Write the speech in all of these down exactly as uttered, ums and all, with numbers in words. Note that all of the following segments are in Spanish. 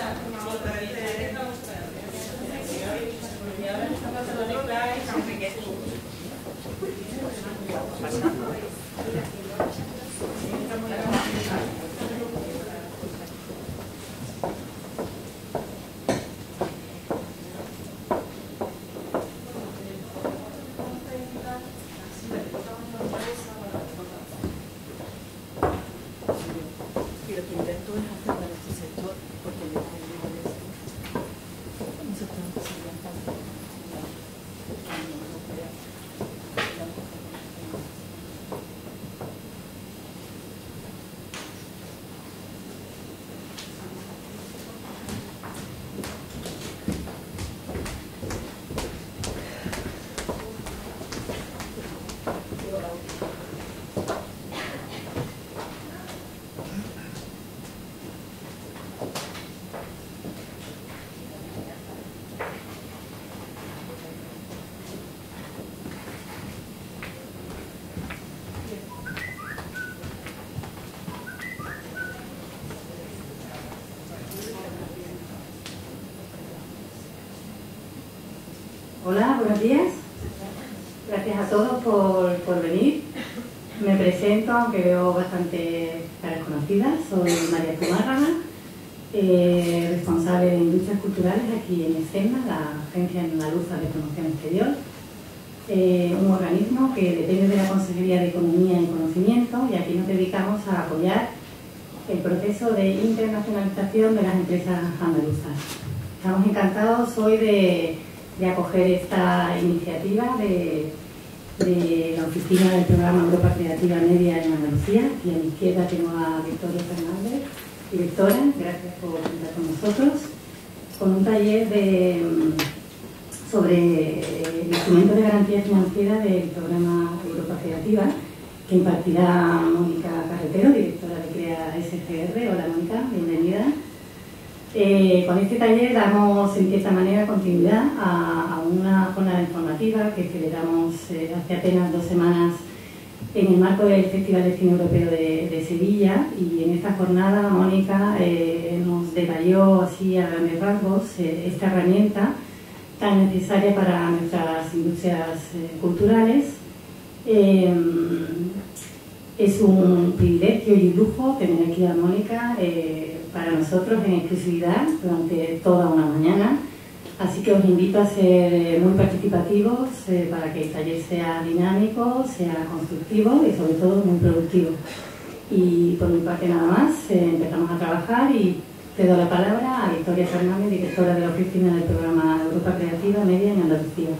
Hola, buenos días. Gracias a todos por, por venir. Me presento, aunque veo bastante caras conocidas. Soy María Zumárraga, eh, responsable de Industrias Culturales aquí en ESEMA, la Agencia Andaluza de Promoción Exterior, eh, un organismo que depende de la Consejería de Economía y Conocimiento, y aquí nos dedicamos a apoyar el proceso de internacionalización de las empresas andaluzas. Estamos encantados hoy de de acoger esta iniciativa de, de la oficina del programa Europa Creativa Media en Andalucía. Y a mi izquierda tengo a Victoria Fernández, directora, gracias por estar con nosotros, con un taller de, sobre el instrumento de garantía financiera del programa Europa Creativa, que impartirá Mónica Carretero, directora de CREA S G R. Hola Mónica, bienvenida. Eh, con este taller damos en cierta manera continuidad a, a una jornada informativa que celebramos eh, hace apenas dos semanas en el marco del Festival de Cine Europeo de, de Sevilla, y en esta jornada Mónica eh, nos detalló así a grandes rasgos eh, esta herramienta tan necesaria para nuestras industrias eh, culturales. Eh, es un privilegio y un lujo tener aquí a Mónica eh, para nosotros en exclusividad durante toda una mañana, así que os invito a ser muy participativos eh, para que el taller sea dinámico, sea constructivo y sobre todo muy productivo. Y por mi parte nada más, eh, empezamos a trabajar y te doy la palabra a Victoria Fernández, directora de la oficina del programa Europa Creativa Media en Andalucía.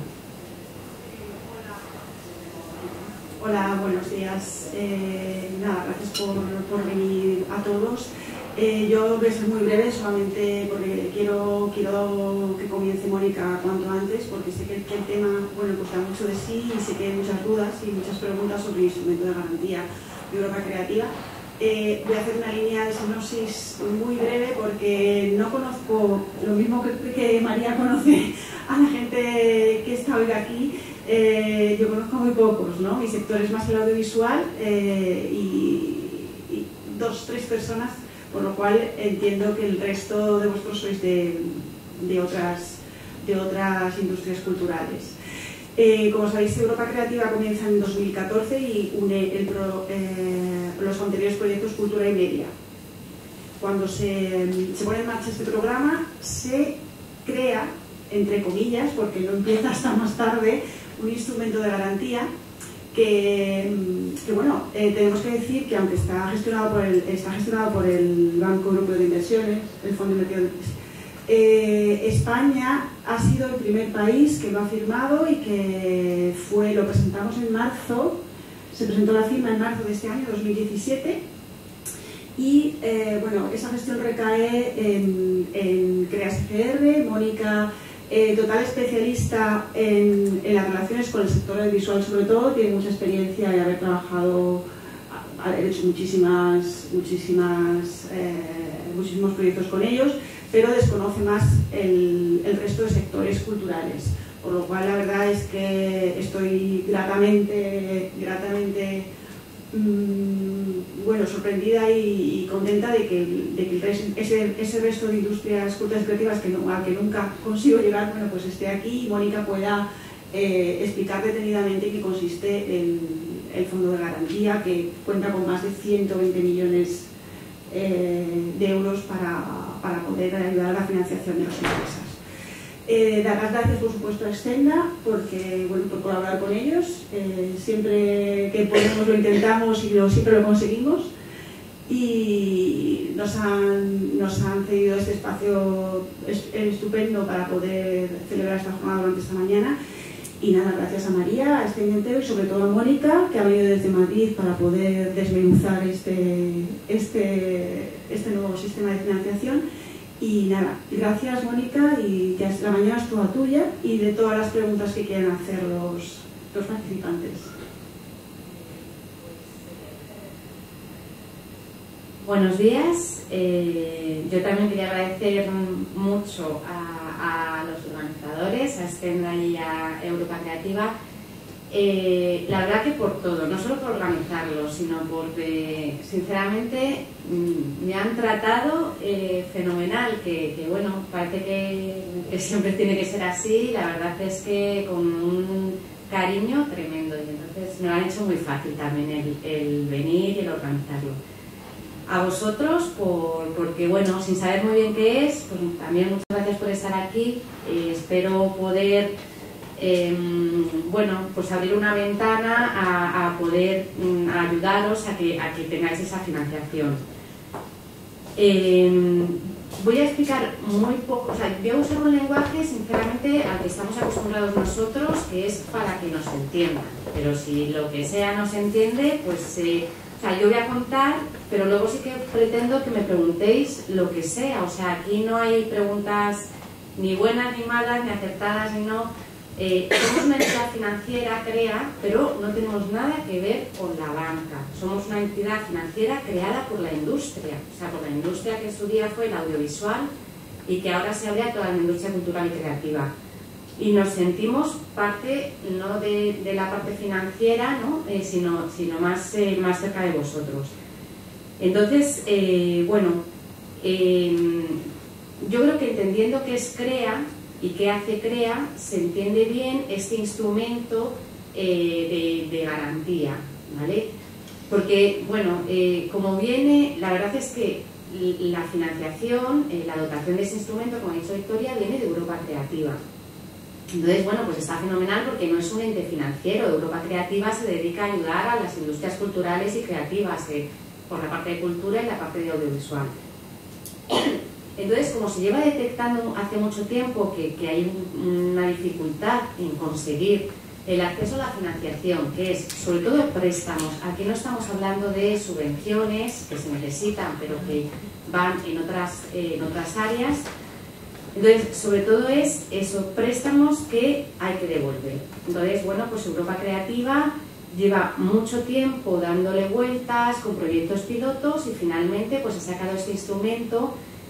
Hola, buenos días. Eh, nada, gracias por, por venir a todos. Eh, yo voy a ser muy breve, solamente porque quiero, quiero que comience Mónica cuanto antes, porque sé que, que el tema, bueno, pues da mucho de sí, y sé que hay muchas dudas y muchas preguntas sobre el instrumento de garantía de Europa Creativa. Eh, voy a hacer una línea de sinopsis muy breve porque no conozco, lo mismo que, que María conoce a la gente que está hoy aquí. Eh, yo conozco muy pocos, ¿no? Mi sector es más el audiovisual eh, y, y dos, tres personas, por lo cual entiendo que el resto de vosotros sois de, de, otras, de otras industrias culturales. Eh, como sabéis, Europa Creativa comienza en dos mil catorce y une el pro, eh, los anteriores proyectos Cultura y Media. Cuando se, se pone en marcha este programa, se crea, entre comillas, porque no empieza hasta más tarde, un instrumento de garantía que, que bueno, eh, tenemos que decir que aunque está gestionado por el, está gestionado por el Banco Europeo de Inversiones, el Fondo de Inversión, eh, España ha sido el primer país que lo ha firmado y que fue, lo presentamos en marzo, se presentó la firma en marzo de este año, dos mil diecisiete, y eh, bueno, esa gestión recae en, en CREA S G R. Mónica, Eh, total especialista en, en las relaciones con el sector audiovisual, sobre todo, tiene mucha experiencia y haber trabajado, haber hecho muchísimas, muchísimas, eh, muchísimos proyectos con ellos, pero desconoce más el, el resto de sectores culturales, por lo cual la verdad es que estoy gratamente, gratamente mmm, bueno, sorprendida y, y contenta de que, de que ese, ese resto de industrias culturales y creativas que, no, a que nunca consigo llegar, bueno, pues esté aquí y Mónica pueda eh, explicar detenidamente en qué consiste el, el fondo de garantía, que cuenta con más de ciento veinte millones eh, de euros para, para poder ayudar a la financiación de las empresas. Eh, dar las gracias, por supuesto, a Extenda porque, bueno, por colaborar con ellos. Eh, siempre que podemos lo intentamos y lo, siempre lo conseguimos. Y nos han, nos han cedido este espacio estupendo para poder celebrar esta jornada durante esta mañana. Y nada, gracias a María, a Extenda entero y sobre todo a Mónica, que ha venido desde Madrid para poder desmenuzar este, este, este nuevo sistema de financiación. Y nada, gracias Mónica, y que la mañana es toda tuya y de todas las preguntas que quieran hacer los, los participantes. Buenos días, eh, yo también quería agradecer mucho a, a los organizadores, a Extenda y a Europa Creativa. Eh, la verdad que por todo, no solo por organizarlo, sino porque sinceramente me han tratado eh, fenomenal, que, que bueno, parece que, que siempre tiene que ser así, la verdad es que con un cariño tremendo, y entonces me lo han hecho muy fácil también el, el venir y el organizarlo. A vosotros, por, porque bueno, sin saber muy bien qué es, pues también muchas gracias por estar aquí, eh, espero poder Eh, bueno, pues abrir una ventana a, a poder mm, a ayudaros a que, a que tengáis esa financiación. Eh, voy a explicar muy poco, o sea, voy a usar un lenguaje sinceramente al que estamos acostumbrados nosotros, que es para que nos entiendan, pero si lo que sea no se entiende, pues eh, o sea, yo voy a contar, pero luego sí que pretendo que me preguntéis lo que sea, o sea, aquí no hay preguntas ni buenas ni malas, ni acertadas ni no. Eh, somos una entidad financiera, CREA, pero no tenemos nada que ver con la banca. Somos una entidad financiera creada por la industria, o sea, por la industria que en su día fue el audiovisual y que ahora se abre a toda la industria cultural y creativa. Y nos sentimos parte, no de, de la parte financiera, ¿no? eh, sino, sino más, eh, más cerca de vosotros. Entonces, eh, bueno, eh, yo creo que entendiendo qué es CREA y qué hace CREA, se entiende bien este instrumento eh, de, de garantía, ¿vale? Porque, bueno, eh, como viene, la verdad es que la financiación, eh, la dotación de ese instrumento, como ha dicho Victoria, viene de Europa Creativa. Entonces, bueno, pues está fenomenal porque no es un ente financiero. Europa Creativa se dedica a ayudar a las industrias culturales y creativas, eh, por la parte de cultura y la parte de audiovisual. Entonces, como se lleva detectando hace mucho tiempo que, que hay una dificultad en conseguir el acceso a la financiación, que es sobre todo préstamos, aquí no estamos hablando de subvenciones que se necesitan, pero que van en otras, eh, en otras áreas. Entonces, sobre todo es esos préstamos que hay que devolver. Entonces, bueno, pues Europa Creativa lleva mucho tiempo dándole vueltas con proyectos pilotos y finalmente pues ha sacado este instrumento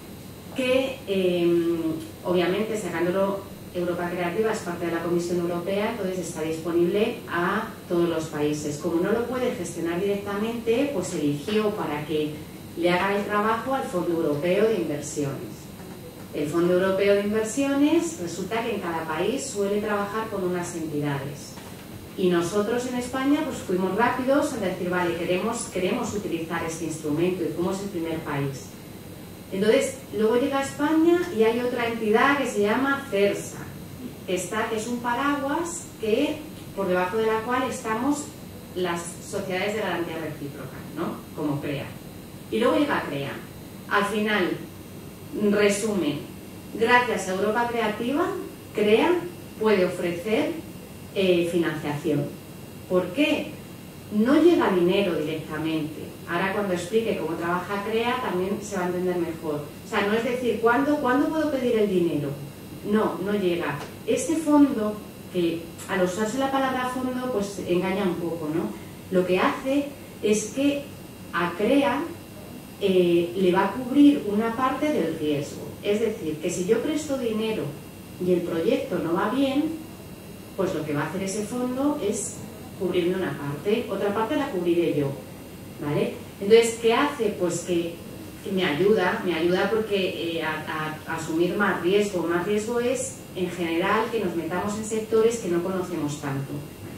que eh, obviamente sacándolo Europa Creativa es parte de la Comisión Europea, entonces está disponible a todos los países. Como no lo puede gestionar directamente, pues eligió para que le haga el trabajo al Fondo Europeo de Inversiones. El Fondo Europeo de Inversiones resulta que en cada país suele trabajar con unas entidades. Y nosotros en España pues fuimos rápidos a decir, vale, queremos, queremos utilizar este instrumento y fuimos el primer país. Entonces, luego llega a España y hay otra entidad que se llama CERSA, que, está, que es un paraguas que, por debajo de la cual estamos las sociedades de garantía recíproca, ¿no? Como CREA. Y luego llega CREA. Al final, resumen, gracias a Europa Creativa, CREA puede ofrecer eh, financiación. ¿Por qué? No llega dinero directamente. Ahora cuando explique cómo trabaja CREA también se va a entender mejor. O sea, no es decir, ¿cuándo, ¿cuándo puedo pedir el dinero? No, no llega. Este fondo, que al usarse la palabra fondo, pues engaña un poco, ¿no? Lo que hace es que a CREA eh, le va a cubrir una parte del riesgo. Es decir, que si yo presto dinero y el proyecto no va bien, pues lo que va a hacer ese fondo es cubrirme una parte, otra parte la cubriré yo. ¿vale? Entonces, ¿qué hace? Pues que, que me ayuda, me ayuda porque eh, a, a, a asumir más riesgo. Más riesgo es, en general, que nos metamos en sectores que no conocemos tanto.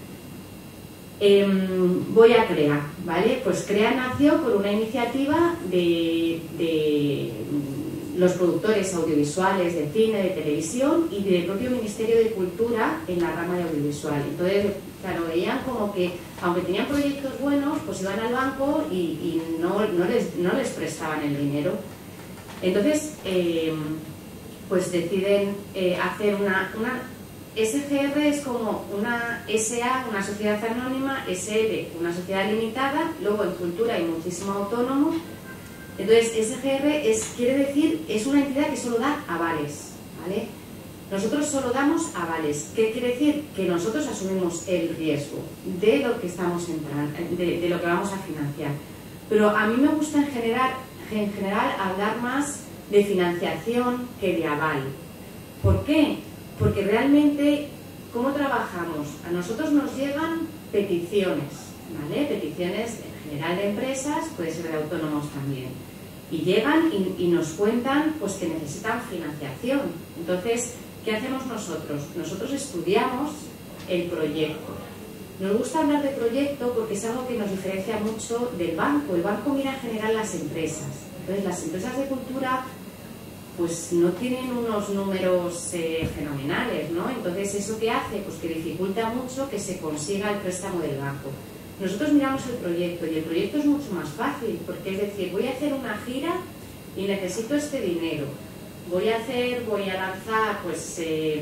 Eh, voy a CREA, ¿vale? Pues CREA nació por una iniciativa de, de los productores audiovisuales de cine, de televisión y del propio Ministerio de Cultura en la rama de audiovisual. Entonces, claro, veían como que, aunque tenían proyectos buenos, pues iban al banco y, y no, no, les, no les prestaban el dinero. Entonces, eh, pues deciden eh, hacer una... una S G R es como una S A, una sociedad anónima, S L, una sociedad limitada, luego en cultura hay muchísimo autónomo. Entonces, S G R es, quiere decir, es una entidad que solo da avales, ¿vale? Nosotros solo damos avales. ¿Qué quiere decir? Que nosotros asumimos el riesgo de lo que estamos entrando, de, de lo que vamos a financiar. Pero a mí me gusta en general, en general hablar más de financiación que de aval. ¿Por qué? Porque realmente, ¿cómo trabajamos? A nosotros nos llegan peticiones, ¿vale? Peticiones en general de empresas, puede ser de autónomos también. Y llegan y, y nos cuentan pues, que necesitan financiación. Entonces, ¿qué hacemos nosotros? Nosotros estudiamos el proyecto. Nos gusta hablar de proyecto porque es algo que nos diferencia mucho del banco. El banco mira en general las empresas. Entonces, las empresas de cultura pues no tienen unos números eh, fenomenales, ¿no? Entonces, ¿eso qué hace? Pues que dificulta mucho que se consiga el préstamo del banco. Nosotros miramos el proyecto y el proyecto es mucho más fácil, porque es decir, voy a hacer una gira y necesito este dinero. Voy a hacer, voy a lanzar, pues, eh,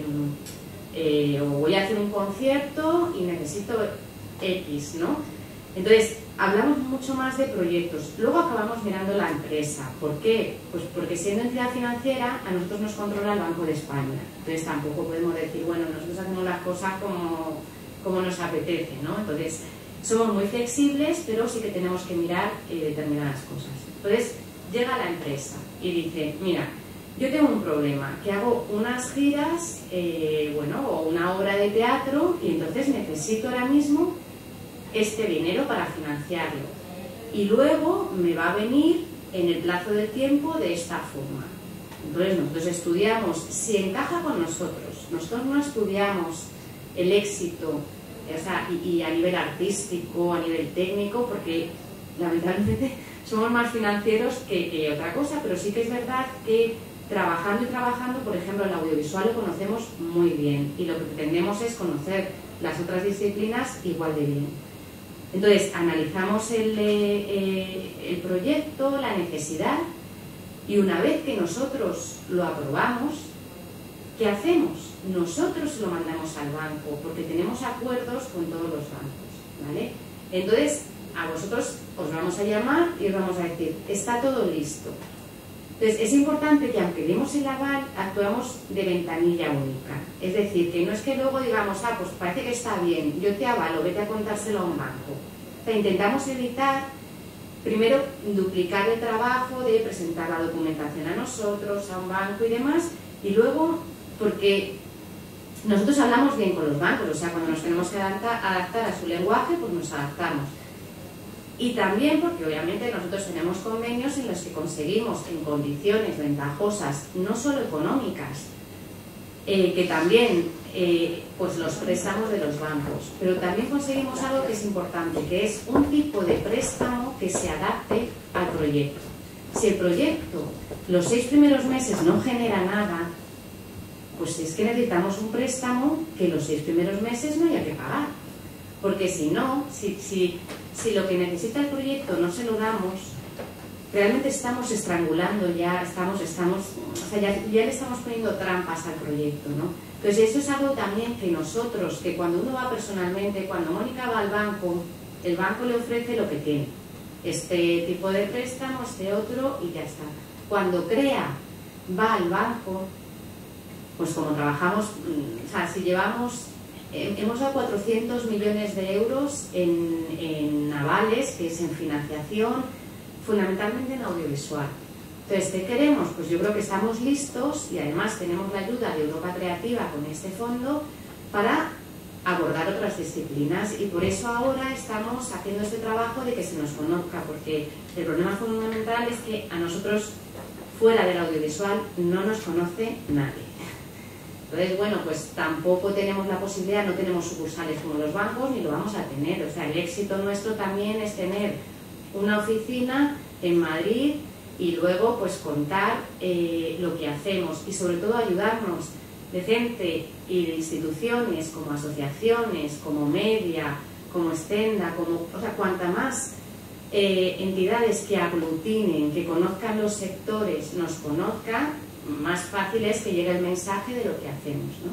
eh, o voy a hacer un concierto y necesito X, ¿no? Entonces, hablamos mucho más de proyectos. Luego acabamos mirando la empresa. ¿Por qué? Pues porque siendo entidad financiera, a nosotros nos controla el Banco de España. Entonces tampoco podemos decir, bueno, nosotros hacemos las cosas como, como nos apetece, ¿no? Entonces, somos muy flexibles, pero sí que tenemos que mirar eh, determinadas cosas. Entonces, llega la empresa y dice, mira, yo tengo un problema, que hago unas giras, eh, bueno, o una obra de teatro, y entonces necesito ahora mismo este dinero para financiarlo y luego me va a venir en el plazo de tiempo de esta forma. Entonces nosotros estudiamos si encaja con nosotros. Nosotros no estudiamos el éxito, o sea, y, y a nivel artístico, a nivel técnico, porque lamentablemente somos más financieros que, que otra cosa, pero sí que es verdad que trabajando y trabajando, por ejemplo, el audiovisual lo conocemos muy bien y lo que pretendemos es conocer las otras disciplinas igual de bien. Entonces, analizamos el, eh, el proyecto, la necesidad, y una vez que nosotros lo aprobamos, ¿qué hacemos? Nosotros lo mandamos al banco, porque tenemos acuerdos con todos los bancos, ¿vale? Entonces, a vosotros os vamos a llamar y os vamos a decir, está todo listo. Entonces, es importante que aunque demos el aval, actuamos de ventanilla única. Es decir, que no es que luego digamos, ah, pues parece que está bien, yo te avalo, vete a contárselo a un banco. O sea, intentamos evitar, primero, duplicar el trabajo de presentar la documentación a nosotros, a un banco y demás, y luego, porque nosotros hablamos bien con los bancos, o sea, cuando nos tenemos que adaptar, adaptar a su lenguaje, pues nos adaptamos. Y también porque obviamente nosotros tenemos convenios en los que conseguimos en condiciones ventajosas, no solo económicas, eh, que también eh, pues los préstamos de los bancos, pero también conseguimos algo que es importante, que es un tipo de préstamo que se adapte al proyecto. Si el proyecto los seis primeros meses no genera nada, pues es que necesitamos un préstamo que los seis primeros meses no haya que pagar. Porque si no, si, si, si lo que necesita el proyecto no se lo damos, realmente estamos estrangulando ya, estamos, estamos, o sea, ya, ya le estamos poniendo trampas al proyecto, ¿no? Entonces eso es algo también que nosotros, que cuando uno va personalmente, cuando Mónica va al banco, el banco le ofrece lo que tiene. Este tipo de préstamo, este otro y ya está. Cuando CREA va al banco, pues como trabajamos, o sea, si llevamos... Hemos dado cuatrocientos millones de euros en, en avales, que es en financiación, fundamentalmente en audiovisual. Entonces, ¿qué queremos? Pues yo creo que estamos listos y además tenemos la ayuda de Europa Creativa con este fondo para abordar otras disciplinas, y por eso ahora estamos haciendo este trabajo de que se nos conozca, porque el problema fundamental es que a nosotros fuera del audiovisual no nos conoce nadie. Entonces, bueno, pues tampoco tenemos la posibilidad, no tenemos sucursales como los bancos, ni lo vamos a tener. O sea, el éxito nuestro también es tener una oficina en Madrid y luego pues contar eh, lo que hacemos y sobre todo ayudarnos de gente y de instituciones como asociaciones, como media, como Stenda, como, o sea, cuanta más eh, entidades que aglutinen, que conozcan los sectores, nos conozcan, más fácil es que llegue el mensaje de lo que hacemos, ¿no?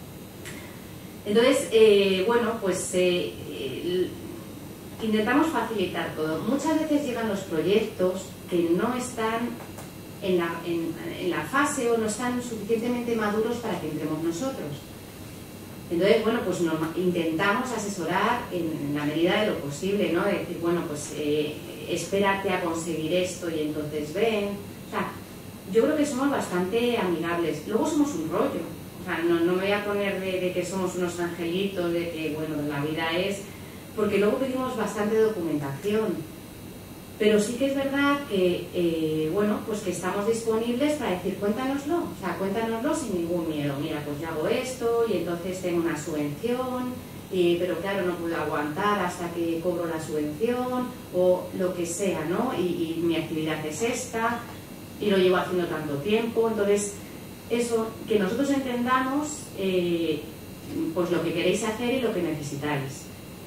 Entonces, eh, bueno, pues eh, eh, intentamos facilitar todo. Muchas veces llegan los proyectos que no están en la, en, en la fase o no están suficientemente maduros para que entremos nosotros. Entonces, bueno, pues nos, intentamos asesorar en, en la medida de lo posible, ¿no? De decir, bueno, pues eh, espérate a conseguir esto y entonces ven. O sea, yo creo que somos bastante amigables. Luego somos un rollo. O sea, no, no me voy a poner de, de que somos unos angelitos, de que, bueno, la vida es... Porque luego pedimos bastante documentación. Pero sí que es verdad que, eh, bueno, pues que estamos disponibles para decir, cuéntanoslo. O sea, cuéntanoslo sin ningún miedo. Mira, pues yo hago esto y entonces tengo una subvención, y, pero claro, no puedo aguantar hasta que cobro la subvención, o lo que sea, ¿no? Y, y mi actividad es esta, y lo llevo haciendo tanto tiempo. Entonces, eso, que nosotros entendamos eh, pues lo que queréis hacer y lo que necesitáis.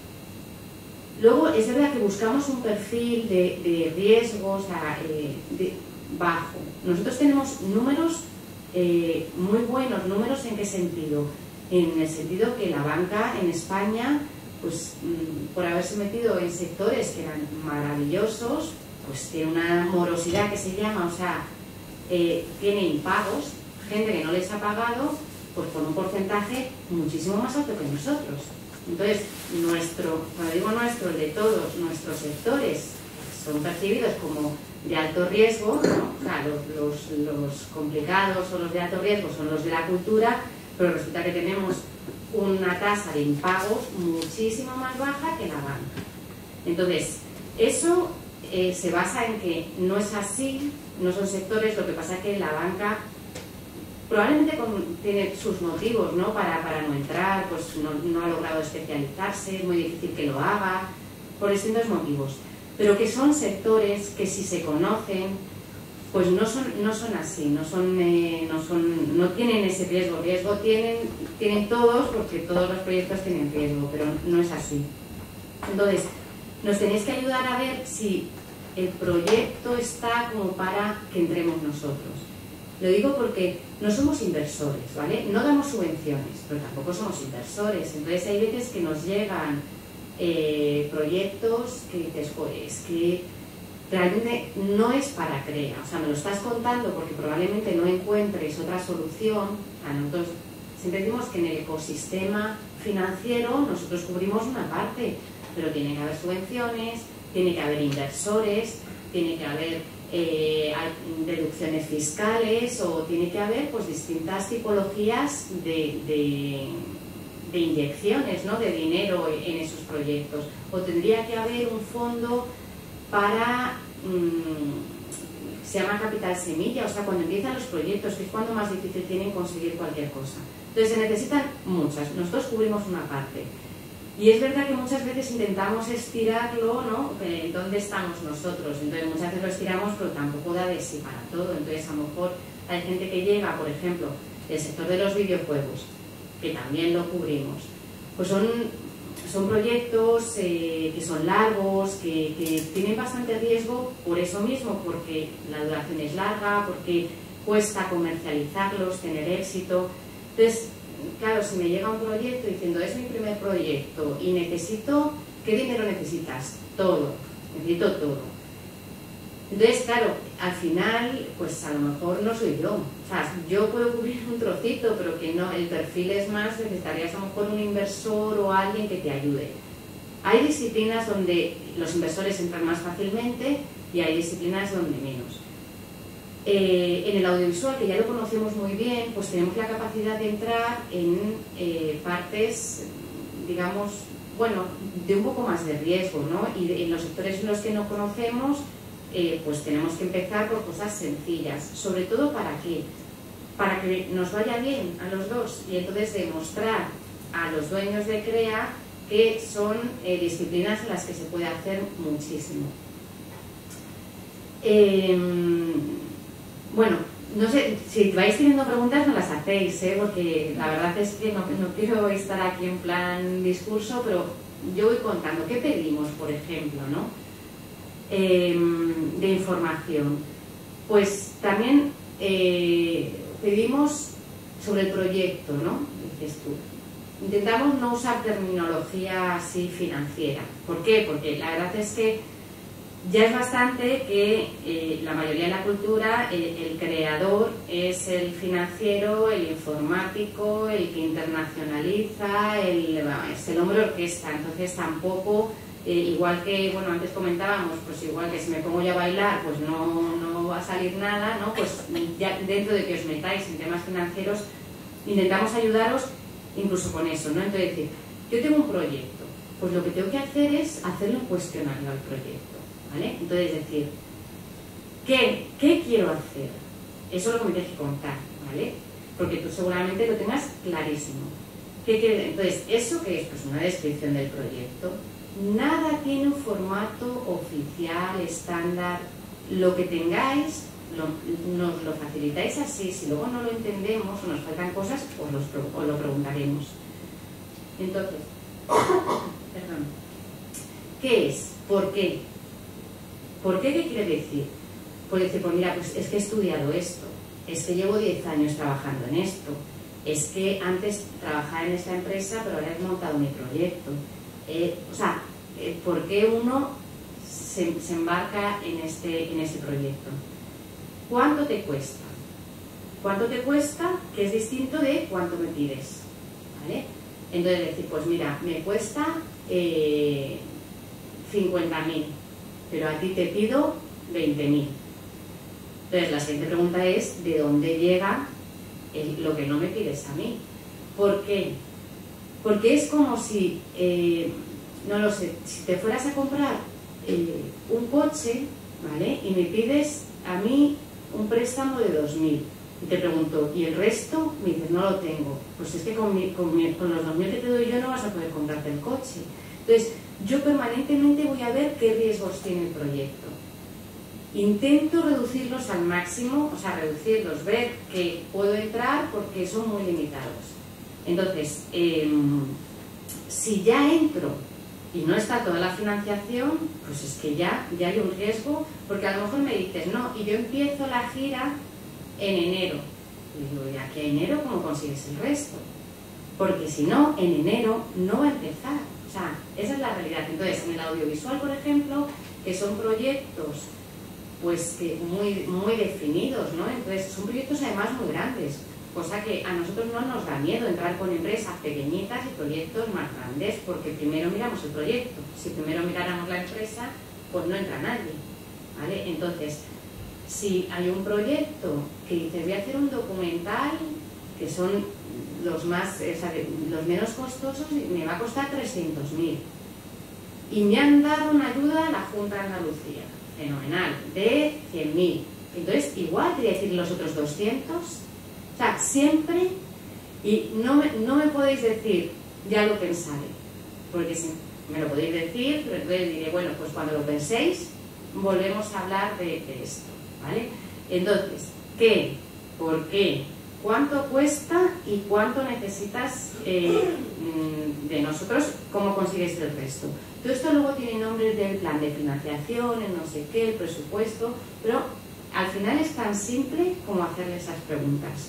Luego, es verdad que buscamos un perfil de, de riesgo, o sea, eh, de, bajo. Nosotros tenemos números eh, muy buenos. ¿Números en qué sentido? En el sentido que la banca en España, pues mmm, por haberse metido en sectores que eran maravillosos, pues tiene una morosidad que se llama, o sea, eh, tiene impagos, gente que no les ha pagado, pues por un porcentaje muchísimo más alto que nosotros. Entonces, nuestro, cuando digo nuestro, el de todos nuestros sectores son percibidos como de alto riesgo, ¿no? O sea, los, los, los complicados o los de alto riesgo son los de la cultura, pero resulta que tenemos una tasa de impagos muchísimo más baja que la banca. Entonces, eso eh, se basa en que no es así, no son sectores, lo que pasa es que la banca probablemente con, tiene sus motivos, ¿no? para, para no entrar, pues no, no ha logrado especializarse, es muy difícil que lo haga, por distintos motivos. Pero que son sectores que si se conocen, pues no son, no son así, no, son, eh, no, son, no tienen ese riesgo. Riesgo tienen, tienen todos, porque todos los proyectos tienen riesgo, pero no es así. Entonces, nos tenéis que ayudar a ver si el proyecto está como para que entremos nosotros. Lo digo porque no somos inversores, ¿vale? No damos subvenciones, pero tampoco somos inversores. Entonces hay veces que nos llegan eh, proyectos que dices, pues que realmente no es para CREA. O sea, me lo estás contando porque probablemente no encuentres otra solución. A nosotros siempre decimos que en el ecosistema financiero nosotros cubrimos una parte, pero tiene que haber subvenciones, tiene que haber inversores, tiene que haber Eh, deducciones fiscales, o tiene que haber pues distintas tipologías de, de, de inyecciones, ¿no? De dinero en esos proyectos, o tendría que haber un fondo para mmm, se llama capital semilla, o sea, cuando empiezan los proyectos, que es cuando más difícil tienen conseguir cualquier cosa. Entonces se necesitan muchas, nosotros cubrimos una parte. Y es verdad que muchas veces intentamos estirarlo, ¿no? Eh, ¿Dónde estamos nosotros? Entonces muchas veces lo estiramos, pero tampoco da de sí para todo. Entonces a lo mejor hay gente que llega, por ejemplo, del sector de los videojuegos, que también lo cubrimos. Pues son, son proyectos eh, que son largos, que, que tienen bastante riesgo por eso mismo, porque la duración es larga, porque cuesta comercializarlos, tener éxito. Entonces, claro, si me llega un proyecto diciendo es mi primer proyecto y necesito, ¿qué dinero necesitas? Todo, necesito todo. Entonces, claro, al final, pues a lo mejor no soy yo. O sea, yo puedo cubrir un trocito, pero que no, el perfil es más, necesitarías a lo mejor un inversor o alguien que te ayude. Hay disciplinas donde los inversores entran más fácilmente y hay disciplinas donde menos. Eh, en el audiovisual, que ya lo conocemos muy bien, pues tenemos la capacidad de entrar en eh, partes digamos, bueno, de un poco más de riesgo, ¿no? Y de, en los sectores en los que no conocemos, eh, pues tenemos que empezar por cosas sencillas. Sobre todo, ¿para qué? Para que nos vaya bien a los dos y entonces demostrar a los dueños de CREA que son eh, disciplinas en las que se puede hacer muchísimo. Eh, bueno, no sé, si vais teniendo preguntas no las hacéis, ¿eh? Porque la verdad es que no, no quiero estar aquí en plan discurso, pero yo voy contando. ¿Qué pedimos, por ejemplo, ¿no? Eh, de información? Pues también eh, pedimos sobre el proyecto, ¿no? Dices tú. Intentamos no usar terminología así financiera. ¿Por qué? Porque la verdad es que ya es bastante que eh, la mayoría de la cultura, el, el creador es el financiero, el informático, el que internacionaliza, el, es el hombre orquesta. Entonces tampoco, eh, igual que, bueno, antes comentábamos, pues igual que si me pongo ya a bailar, pues no, no va a salir nada, ¿no? Pues ya dentro de que os metáis en temas financieros, intentamos ayudaros incluso con eso, ¿no? Entonces decir, yo tengo un proyecto, pues lo que tengo que hacer es hacerle un cuestionario al proyecto, ¿vale? Entonces decir, ¿qué, qué quiero hacer? Eso es lo que me tienes que contar, ¿vale? Porque tú seguramente lo tengas clarísimo. ¿Qué quieres? Entonces, ¿eso qué es? Pues una descripción del proyecto. Nada tiene un formato oficial, estándar. Lo que tengáis, Lo, nos lo facilitáis así. Si luego no lo entendemos o nos faltan cosas, os, los, os lo preguntaremos. Entonces, perdón, ¿qué es? ¿Por qué? ¿Por qué? ¿Qué quiere decir? Pues decir, pues mira, pues es que he estudiado esto, es que llevo diez años trabajando en esto, es que antes trabajaba en esta empresa pero ahora he montado mi proyecto. Eh, o sea, eh, ¿por qué uno se, se embarca en este, en este proyecto? ¿Cuánto te cuesta? ¿Cuánto te cuesta? Que es distinto de cuánto me pides, ¿vale? Entonces decir, pues mira, me cuesta eh, cincuenta mil, pero a ti te pido veinte mil. Entonces la siguiente pregunta es, ¿de dónde llega el, lo que no me pides a mí? ¿Por qué? Porque es como si, eh, no lo sé, si te fueras a comprar eh, un coche, ¿vale? Y me pides a mí un préstamo de dos mil y te pregunto, ¿y el resto? Me dices, no lo tengo. Pues es que con, mi, con, mi, con los dos mil que te doy yo no vas a poder comprarte el coche. Entonces, yo permanentemente voy a ver qué riesgos tiene el proyecto. Intento reducirlos al máximo, o sea, reducirlos, ver que puedo entrar porque son muy limitados. Entonces, eh, si ya entro y no está toda la financiación, pues es que ya, ya hay un riesgo, porque a lo mejor me dices, no, y yo empiezo la gira en enero. Y digo, ¿y aquí a enero cómo consigues el resto? Porque si no, en enero no va a empezar. O sea, esa es la realidad. Entonces, en el audiovisual, por ejemplo, que son proyectos pues que muy, muy definidos, ¿no? Entonces, son proyectos además muy grandes, cosa que a nosotros no nos da miedo entrar con empresas pequeñitas y proyectos más grandes, porque primero miramos el proyecto. Si primero miráramos la empresa, pues no entra nadie, ¿vale? Entonces, si hay un proyecto que dices, voy a hacer un documental, que son los, más, o sea, los menos costosos, me va a costar trescientos mil. Y me han dado una ayuda a la Junta de Andalucía, fenomenal, de cien mil. Entonces, igual te voy a decir los otros doscientos. O sea, siempre, y no me, no me podéis decir, ya lo pensaré, porque si me lo podéis decir, pero entonces diré, bueno, pues cuando lo penséis, volvemos a hablar de, de esto, ¿vale? Entonces, ¿qué? ¿Por qué? ¿Cuánto cuesta y cuánto necesitas eh, de nosotros? ¿Cómo consigues el resto? Todo esto luego tiene nombre del plan de financiación, el no sé qué, el presupuesto, pero al final es tan simple como hacerle esas preguntas.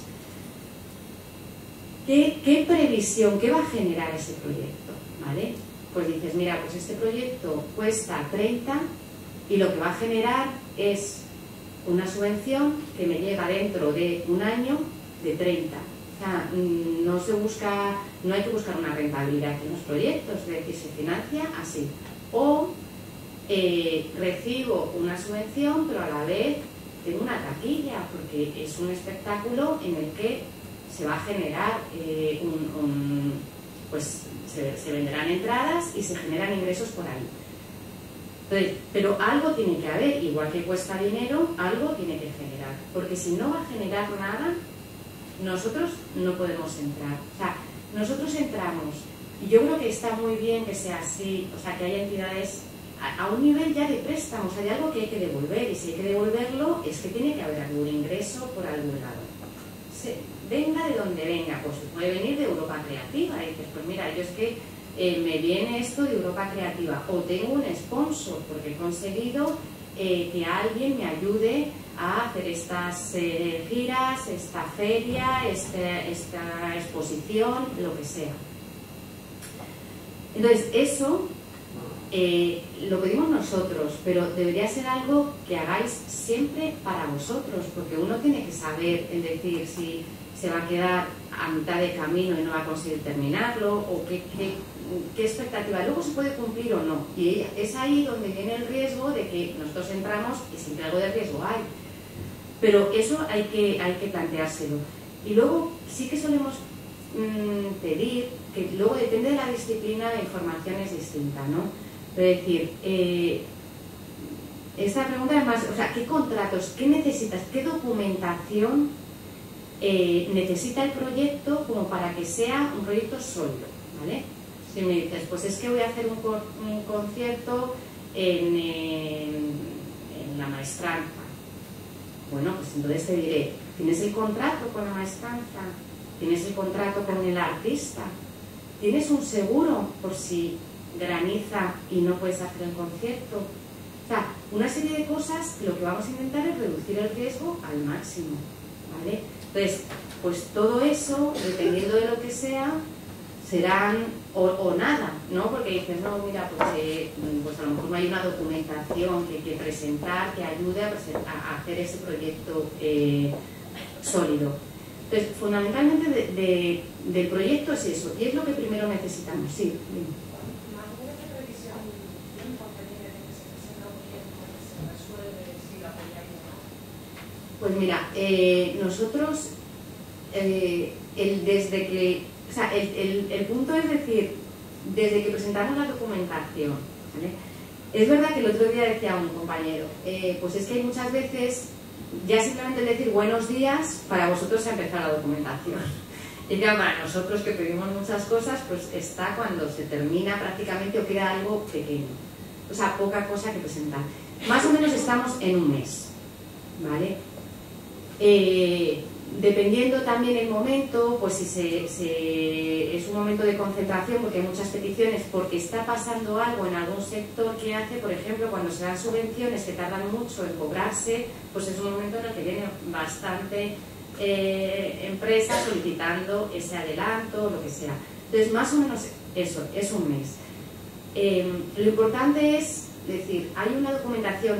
¿Qué, qué previsión, qué va a generar ese proyecto? ¿Vale? Pues dices, mira, pues este proyecto cuesta treinta y lo que va a generar es una subvención que me llega dentro de un año de treinta. O sea, no se busca, no hay que buscar una rentabilidad en los proyectos, es decir, se financia así. O eh, recibo una subvención, pero a la vez tengo una taquilla, porque es un espectáculo en el que se va a generar eh, un, un, pues se, se venderán entradas y se generan ingresos por ahí. Entonces, pero algo tiene que haber, igual que cuesta dinero, algo tiene que generar, porque si no va a generar nada, nosotros no podemos entrar. O sea, nosotros entramos, y yo creo que está muy bien que sea así, o sea, que haya entidades a, a un nivel ya de préstamos, hay algo que hay que devolver, y si hay que devolverlo, es que tiene que haber algún ingreso por algún lado. Se, venga de donde venga, pues puede venir de Europa Creativa, y dices, pues mira, yo es que eh, me viene esto de Europa Creativa, o tengo un sponsor, porque he conseguido eh, que alguien me ayude a hacer estas eh, giras, esta feria, este, esta exposición, lo que sea. Entonces, eso eh, lo pedimos nosotros, pero debería ser algo que hagáis siempre para vosotros, porque uno tiene que saber, es decir, si se va a quedar a mitad de camino y no va a conseguir terminarlo, o qué, qué, qué expectativa luego se puede cumplir o no. Y es ahí donde viene el riesgo de que nosotros entramos y siempre algo de riesgo hay. Pero eso hay que, hay que planteárselo. Y luego sí que solemos mmm, pedir, que luego depende de la disciplina, la información es distinta, ¿no? Pero es decir, eh, esta pregunta es más, o sea, ¿qué contratos, qué necesitas, qué documentación eh, necesita el proyecto como para que sea un proyecto sólido, ¿vale? Si me dices, pues es que voy a hacer un, un concierto en, en, en la maestranza. Bueno, pues entonces te diré, ¿tienes el contrato con la maestranza? ¿Tienes el contrato con el artista? ¿Tienes un seguro por si graniza y no puedes hacer el concierto? O sea, una serie de cosas que lo que vamos a intentar es reducir el riesgo al máximo, ¿vale? Entonces, pues todo eso, dependiendo de lo que sea, serán o, o nada, ¿no? Porque dices, no, mira, pues, eh, pues a lo mejor no hay una documentación que, que presentar que ayude a, a hacer ese proyecto eh, sólido. Entonces, fundamentalmente de, de, del proyecto es eso, y es lo que primero necesitamos, sí. Bien. Pues mira, eh, nosotros, eh, el, desde que, o sea, el, el, el punto es decir, desde que presentamos la documentación, ¿vale? Es verdad que el otro día decía un compañero, eh, pues es que hay muchas veces, ya simplemente el decir buenos días, para vosotros se ha empezado la documentación. Y claro, para nosotros que pedimos muchas cosas, pues está cuando se termina prácticamente o queda algo pequeño. O sea, poca cosa que presentar. Más o menos estamos en un mes, ¿vale? Eh, dependiendo también el momento, pues si se, se, es un momento de concentración porque hay muchas peticiones, porque está pasando algo en algún sector que hace, por ejemplo, cuando se dan subvenciones que tardan mucho en cobrarse, pues es un momento en el que viene bastante eh, empresas solicitando ese adelanto, lo que sea. Entonces, más o menos eso, es un mes. Eh, lo importante es decir, hay una documentación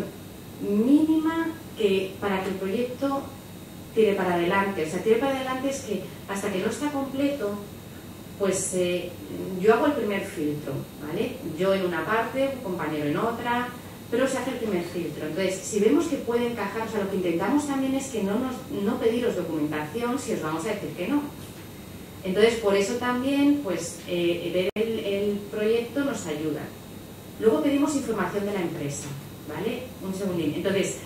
mínima que para que el proyecto tire para adelante. O sea, tire para adelante es que hasta que no está completo, pues eh, yo hago el primer filtro, ¿vale? Yo en una parte, un compañero en otra, pero se hace el primer filtro. Entonces, si vemos que puede encajar, o sea, lo que intentamos también es que no, nos, no pediros documentación si os vamos a decir que no. Entonces, por eso también, pues, eh, ver el, el proyecto nos ayuda. Luego pedimos información de la empresa, ¿vale? Un segundín. Entonces,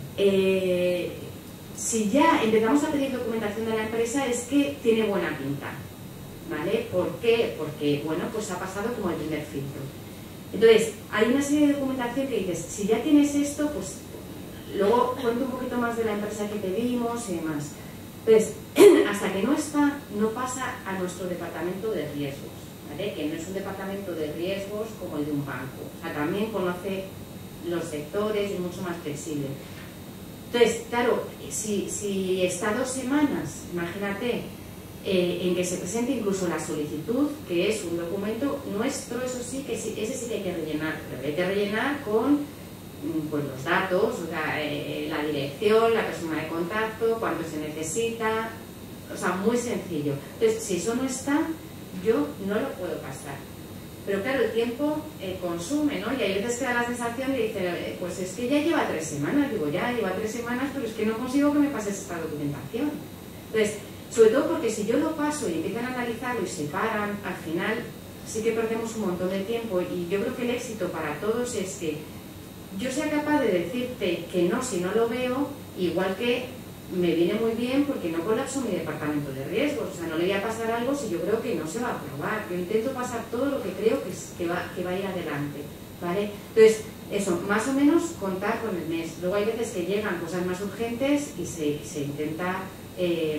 eh, si ya empezamos a pedir documentación de la empresa es que tiene buena pinta, ¿vale? ¿Por qué? Porque, bueno, pues ha pasado como el primer filtro. Entonces, hay una serie de documentación que dices, si ya tienes esto, pues luego cuento un poquito más de la empresa que pedimos y demás. Entonces, hasta que no está, no pasa a nuestro departamento de riesgos, ¿vale? Que no es un departamento de riesgos como el de un banco. O sea, también conoce los sectores y es mucho más flexible. Entonces, claro, si, si está dos semanas, imagínate, eh, en que se presente incluso la solicitud, que es un documento nuestro, eso sí, que sí, ese sí que hay que rellenar, pero hay que rellenar con pues, los datos, o sea, eh, la dirección, la persona de contacto, cuánto se necesita, o sea, muy sencillo. Entonces, si eso no está, yo no lo puedo pasar. Pero claro, el tiempo eh, consume, ¿no? Y hay veces que da la sensación de decir, eh, pues es que ya lleva tres semanas, digo, ya lleva tres semanas, pero es que no consigo que me pases esta documentación. Entonces, sobre todo porque si yo lo paso y empiezan a analizarlo y se paran, al final sí que perdemos un montón de tiempo, y yo creo que el éxito para todos es que yo sea capaz de decirte que no si no lo veo, igual que me viene muy bien porque no colapso mi departamento de riesgos, o sea, no le voy a pasar algo si yo creo que no se va a aprobar. Yo intento pasar todo lo que creo que, es, que, va, que va a ir adelante, ¿vale? Entonces, eso, más o menos contar con el mes. Luego hay veces que llegan cosas más urgentes y se, se intenta eh,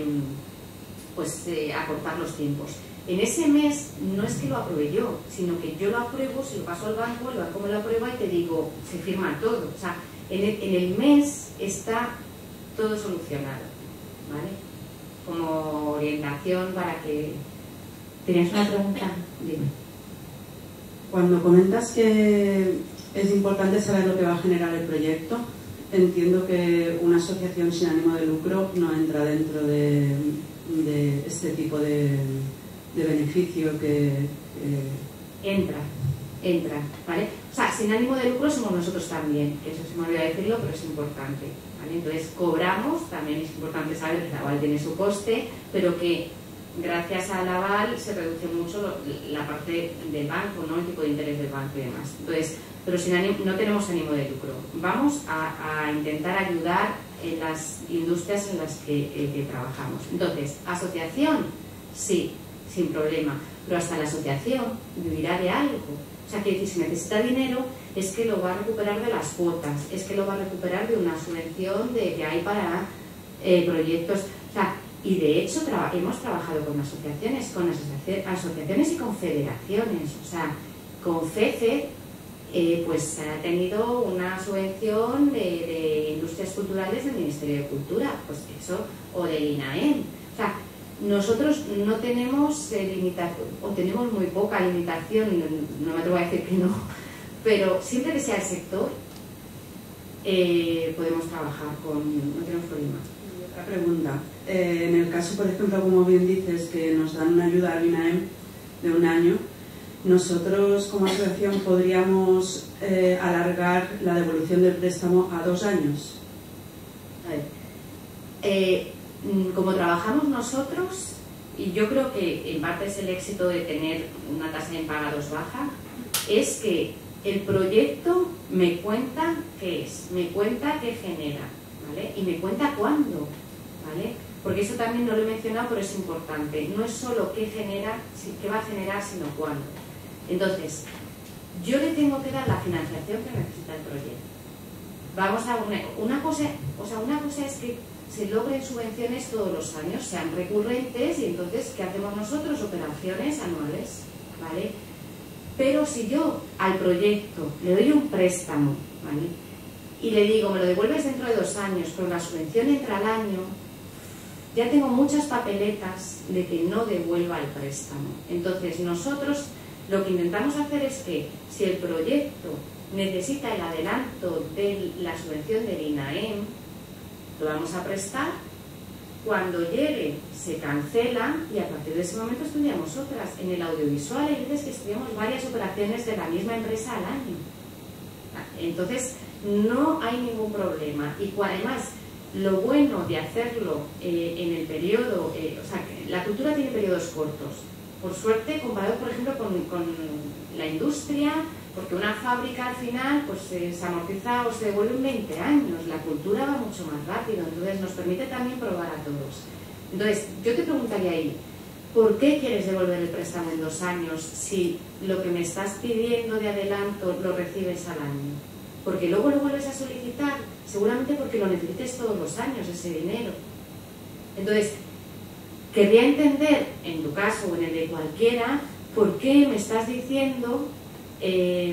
pues, eh, acortar los tiempos. En ese mes no es que lo apruebe yo, sino que yo lo apruebo, se lo paso al banco, el banco me lo aprueba y te digo, se firma todo. O sea, en el, en el mes está todo solucionado, ¿vale? Como orientación para que... ¿Tenías una pregunta? Dime. Cuando comentas que es importante saber lo que va a generar el proyecto, entiendo que una asociación sin ánimo de lucro no entra dentro de, de este tipo de, de beneficio que... que... Entra, entra, ¿vale? O sea, sin ánimo de lucro somos nosotros también, que eso se me olvidó decirlo, pero es importante, ¿vale? Entonces cobramos, también es importante saber que el aval tiene su coste, pero que gracias al aval se reduce mucho lo, la parte del banco, ¿no? El tipo de interés del banco y demás. Entonces, pero sin ánimo, no tenemos ánimo de lucro. Vamos a, a intentar ayudar en las industrias en las que, eh, que trabajamos. Entonces, asociación, sí, sin problema, pero hasta la asociación vivirá de algo. O sea, que si necesita dinero es que lo va a recuperar de las cuotas, es que lo va a recuperar de una subvención de, que hay para eh, proyectos. O sea, y de hecho traba, hemos trabajado con asociaciones, con asocia, asociaciones y con federaciones. O sea, con FECE eh, pues ha tenido una subvención de, de industrias culturales del Ministerio de Cultura, pues eso, o del INAEM. O sea, nosotros no tenemos eh, limitación, o tenemos muy poca limitación, no me atrevo a decir que no, pero siempre que sea el sector, eh, podemos trabajar con, no tenemos problema. Otra pregunta. Eh, en el caso, por ejemplo, como bien dices, que nos dan una ayuda al INAEM de un año, nosotros como asociación podríamos eh, alargar la devolución del préstamo a dos años. A ver, eh, como trabajamos nosotros, y yo creo que en parte es el éxito de tener una tasa de impagados baja, es que el proyecto me cuenta qué es, me cuenta qué genera, ¿vale? Y me cuenta cuándo, ¿vale? Porque eso también no lo he mencionado, pero es importante. No es solo qué genera, qué va a generar, sino cuándo. Entonces, yo le tengo que dar la financiación que necesita el proyecto. Vamos a una, una cosa, o sea, una cosa es que se logren subvenciones todos los años, sean recurrentes, y entonces, ¿qué hacemos nosotros? Operaciones anuales, ¿vale? Pero si yo al proyecto le doy un préstamo, ¿vale? Y le digo, me lo devuelves dentro de dos años, pero la subvención entra al año, ya tengo muchas papeletas de que no devuelva el préstamo. Entonces, nosotros lo que intentamos hacer es que, si el proyecto necesita el adelanto de la subvención del INAEM, lo vamos a prestar, cuando llegue se cancela y a partir de ese momento estudiamos otras. En el audiovisual hay veces que estudiamos varias operaciones de la misma empresa al año. Entonces no hay ningún problema, y además lo bueno de hacerlo eh, en el periodo, eh, o sea, que la cultura tiene periodos cortos, por suerte, comparado por ejemplo con, con la industria, porque una fábrica al final pues eh, se amortiza o se devuelve en veinte años, la cultura va mucho más rápido, entonces nos permite también probar a todos. Entonces, yo te preguntaría ahí, ¿por qué quieres devolver el préstamo en dos años si lo que me estás pidiendo de adelanto lo recibes al año? Porque luego lo vuelves a solicitar, seguramente porque lo necesites todos los años, ese dinero. Entonces, querría entender, en tu caso o en el de cualquiera, por qué me estás diciendo Eh,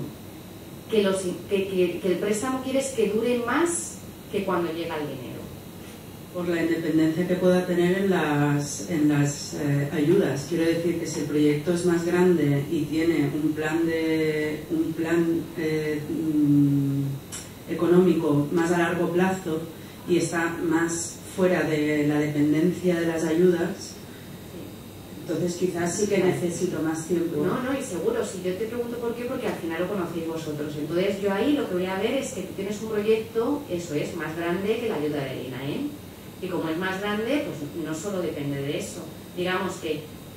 que, los, que, que, que el préstamo quieres que dure más que cuando llega el dinero. Por la independencia que pueda tener en las, en las eh, ayudas. Quiero decir que si el proyecto es más grande y tiene un plan, de, un plan eh, mm, económico más a largo plazo y está más fuera de la dependencia de las ayudas, entonces quizás sí que necesito más tiempo. No, no, y seguro, si yo te pregunto por qué, porque al final lo conocéis vosotros. Entonces yo ahí lo que voy a ver es que tú tienes un proyecto, eso es, más grande que la ayuda de INAEM. Y como es más grande, pues no solo depende de eso. Digamos que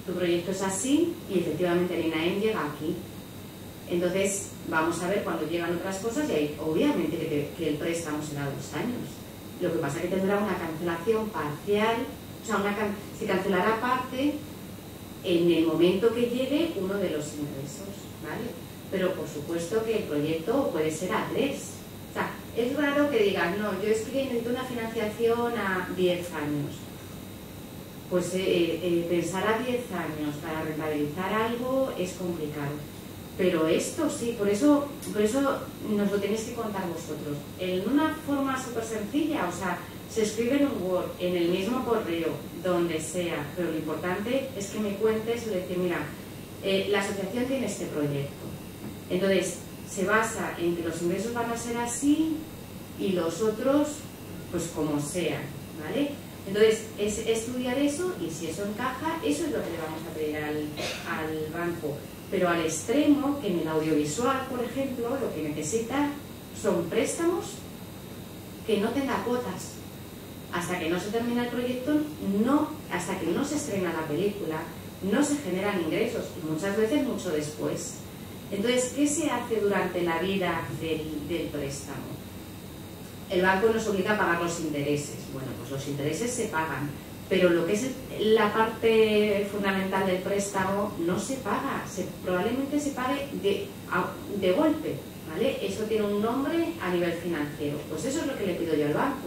tu proyecto es así y efectivamente el INAEM llega aquí. Entonces, vamos a ver cuando llegan otras cosas y ahí, obviamente que, que el préstamo será dos años. Lo que pasa es que tendrá una cancelación parcial, o sea, una can se cancelará parte en el momento que llegue uno de los ingresos, ¿vale? Pero por supuesto que el proyecto puede ser a tres. O sea, es raro que digas, no, yo es que necesito una financiación a diez años. Pues eh, eh, pensar a diez años para rentabilizar algo es complicado. Pero esto sí, por eso, por eso nos lo tenéis que contar vosotros. En una forma súper sencilla, o sea, se escribe en un Word, en el mismo correo, donde sea, pero lo importante es que me cuentes y decir, mira, eh, la asociación tiene este proyecto. Entonces, se basa en que los ingresos van a ser así y los otros, pues como sean, ¿vale? Entonces, es estudiar eso y si eso encaja, eso es lo que le vamos a pedir al, al banco. Pero al extremo, que en el audiovisual, por ejemplo, lo que necesita son préstamos que no tenga cuotas. Hasta que no se termina el proyecto, no, hasta que no se estrena la película, no se generan ingresos y muchas veces mucho después. Entonces, ¿qué se hace durante la vida del, del préstamo? El banco nos obliga a pagar los intereses. Bueno, pues los intereses se pagan, pero lo que es la parte fundamental del préstamo no se paga, se, probablemente se pague de, de golpe, ¿vale? Eso tiene un nombre a nivel financiero, pues eso es lo que le pido yo al banco.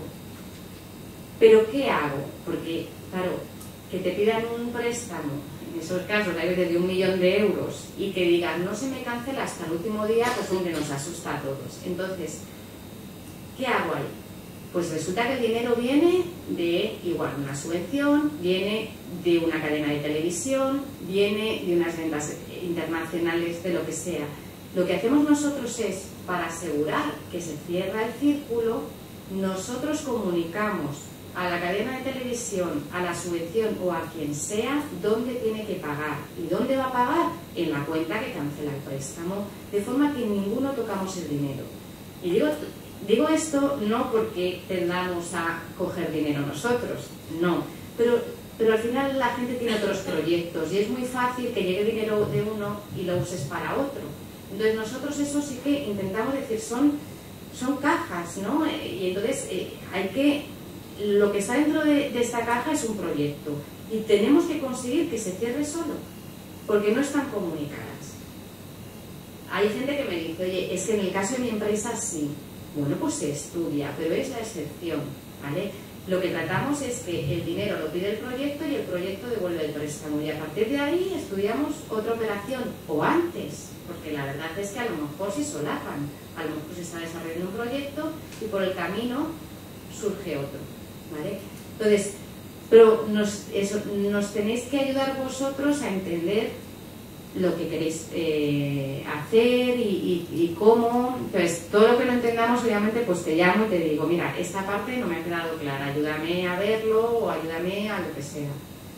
Pero ¿qué hago? Porque, claro, que te pidan un préstamo, en esos casos hay veces de un millón de euros, y que digan no se me cancela hasta el último día, pues hombre, nos asusta a todos. Entonces, ¿qué hago ahí? Pues resulta que el dinero viene de, igual, una subvención, viene de una cadena de televisión, viene de unas ventas internacionales, de lo que sea. Lo que hacemos nosotros es, para asegurar que se cierra el círculo, nosotros comunicamos a la cadena de televisión, a la subvención o a quien sea, dónde tiene que pagar. ¿Y dónde va a pagar? En la cuenta que cancela el préstamo, de forma que ninguno tocamos el dinero. Y digo... Digo esto no porque tendamos a coger dinero nosotros, no, pero, pero al final la gente tiene otros proyectos y es muy fácil que llegue dinero de uno y lo uses para otro. Entonces nosotros eso sí que intentamos decir, son, son cajas, ¿no? Y entonces eh, hay que, lo que está dentro de, de esta caja es un proyecto y tenemos que conseguir que se cierre solo, porque no están comunicadas. Hay gente que me dice, oye, es que en el caso de mi empresa sí. Bueno, pues se estudia, pero es la excepción, ¿vale? Lo que tratamos es que el dinero lo pide el proyecto y el proyecto devuelve el préstamo. Y a partir de ahí estudiamos otra operación, o antes, porque la verdad es que a lo mejor se solapan. A lo mejor se está desarrollando un proyecto y por el camino surge otro, ¿vale? Entonces, pero nos, eso, nos tenéis que ayudar vosotros a entender lo que queréis eh, hacer y, y, y cómo. Entonces, todo lo que no entendamos, obviamente, pues te llamo y te digo, mira, esta parte no me ha quedado clara, ayúdame a verlo o ayúdame a lo que sea.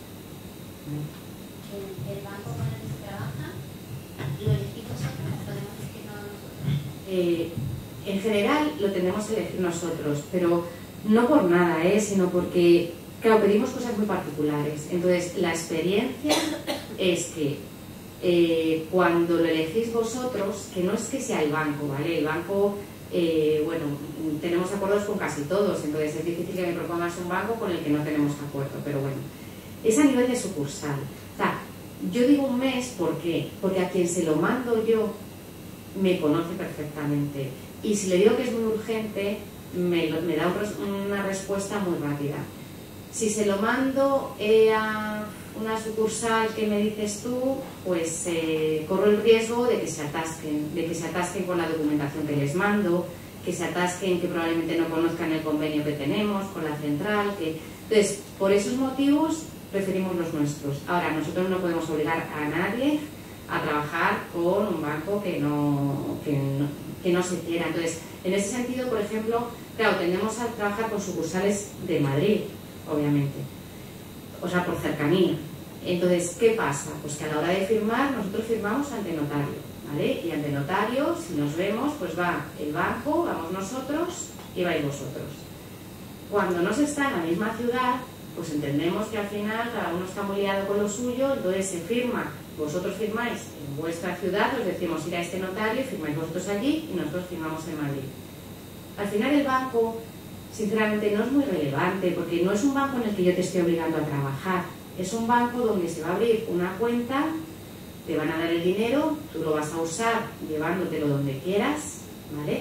¿El banco con el que se trabaja lo elegís vosotros o podemos elegirlo nosotros? Eh, en general lo tenemos que elegir nosotros, pero no por nada, ¿eh? Sino porque, claro, pedimos cosas muy particulares. Entonces, la experiencia es que Eh, cuando lo elegís vosotros, que no es que sea el banco, ¿vale? El banco, eh, bueno, tenemos acuerdos con casi todos, entonces es difícil que me propongas un banco con el que no tenemos acuerdo, pero bueno, es a nivel de sucursal. O sea, yo digo un mes, ¿por qué? Porque a quien se lo mando yo me conoce perfectamente y si le digo que es muy urgente, me, me da una respuesta muy rápida. Si se lo mando eh, a una sucursal que me dices tú, pues eh, corro el riesgo de que se atasquen, de que se atasquen con la documentación que les mando, que se atasquen, que probablemente no conozcan el convenio que tenemos con la central, que... Entonces, por esos motivos preferimos los nuestros. Ahora, nosotros no podemos obligar a nadie a trabajar con un banco que no, que no, que no se quiera. Entonces, en ese sentido, por ejemplo, claro, tendemos a trabajar con sucursales de Madrid, obviamente, o sea, por cercanía. Entonces, ¿qué pasa? Pues que a la hora de firmar, nosotros firmamos ante notario, ¿vale? Y ante notario, si nos vemos, pues va el banco, vamos nosotros y vais vosotros. Cuando no se está en la misma ciudad, pues entendemos que al final cada uno está muy liado con lo suyo, entonces se firma, vosotros firmáis en vuestra ciudad, os decimos ir a este notario, firmáis vosotros allí y nosotros firmamos en Madrid. Al final el banco, sinceramente, no es muy relevante, porque no es un banco en el que yo te esté obligando a trabajar, es un banco donde se va a abrir una cuenta, te van a dar el dinero, tú lo vas a usar llevándotelo donde quieras, ¿vale?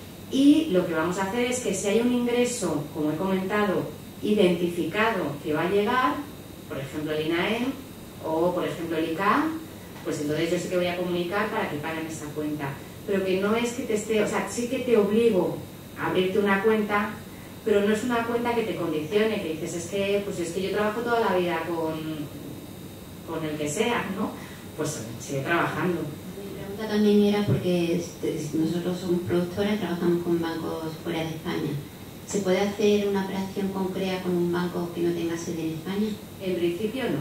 Y lo que vamos a hacer es que si hay un ingreso, como he comentado, identificado que va a llegar, por ejemplo el INAEM o por ejemplo el I C A, pues entonces yo sí que voy a comunicar para que paguen esa cuenta. Pero que no es que te esté, o sea, sí que te obligo a abrirte una cuenta, pero no es una cuenta que te condicione, que dices, es que, pues es que yo trabajo toda la vida con, con el que sea, ¿no? Pues sigue trabajando. Mi pregunta también era porque nosotros somos productores, trabajamos con bancos fuera de España. ¿Se puede hacer una operación concreta con un banco que no tenga sede en España? En principio no,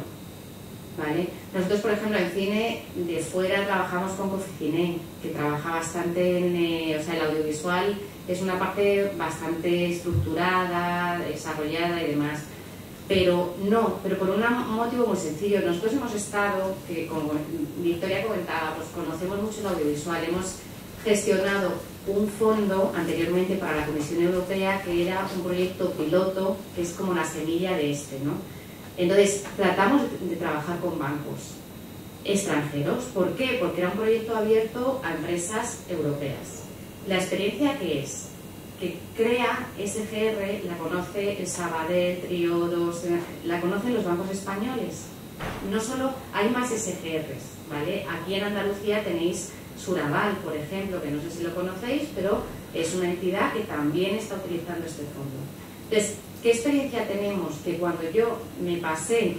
¿vale? Nosotros, por ejemplo, en cine de fuera trabajamos con Coficine, que trabaja bastante en, eh, o sea, el audiovisual es una parte bastante estructurada, desarrollada y demás. Pero no, pero por un motivo muy sencillo. Nosotros hemos estado, que como Victoria comentaba, pues conocemos mucho el audiovisual, hemos gestionado un fondo anteriormente para la Comisión Europea que era un proyecto piloto, que es como la semilla de este, ¿no? Entonces, tratamos de trabajar con bancos extranjeros. ¿Por qué? Porque era un proyecto abierto a empresas europeas. La experiencia que es, que crea S G R, la conoce el Sabadell, Triodos, la conocen los bancos españoles. No solo, hay más S G Rs, ¿vale? Aquí en Andalucía tenéis Suraval, por ejemplo, que no sé si lo conocéis, pero es una entidad que también está utilizando este fondo. Entonces, ¿qué experiencia tenemos? Que cuando yo me pasé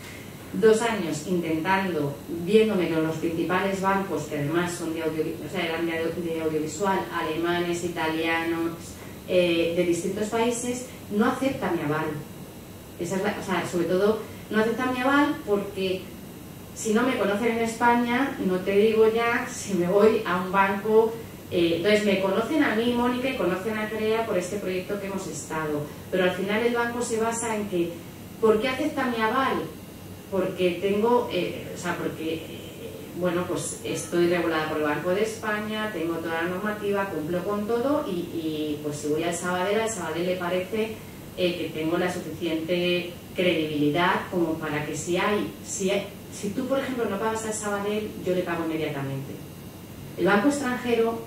dos años intentando, viéndome con los principales bancos, que además son de, audio, o sea, eran de, de audiovisual, alemanes, italianos, eh, de distintos países, no acepta mi aval. Esa es la, o sea, sobre todo, no acepta mi aval porque si no me conocen en España, no te digo ya si me voy a un banco. Eh, entonces me conocen a mí, Mónica, y conocen a Crea por este proyecto que hemos estado. Pero al final el banco se basa en que, ¿por qué acepta mi aval? Porque tengo, eh, o sea, porque, eh, bueno, pues estoy regulada por el Banco de España, tengo toda la normativa, cumplo con todo y, y pues si voy al Sabadell, al Sabadell le parece eh, que tengo la suficiente credibilidad como para que si hay, si hay, si tú, por ejemplo, no pagas al Sabadell, yo le pago inmediatamente. El banco extranjero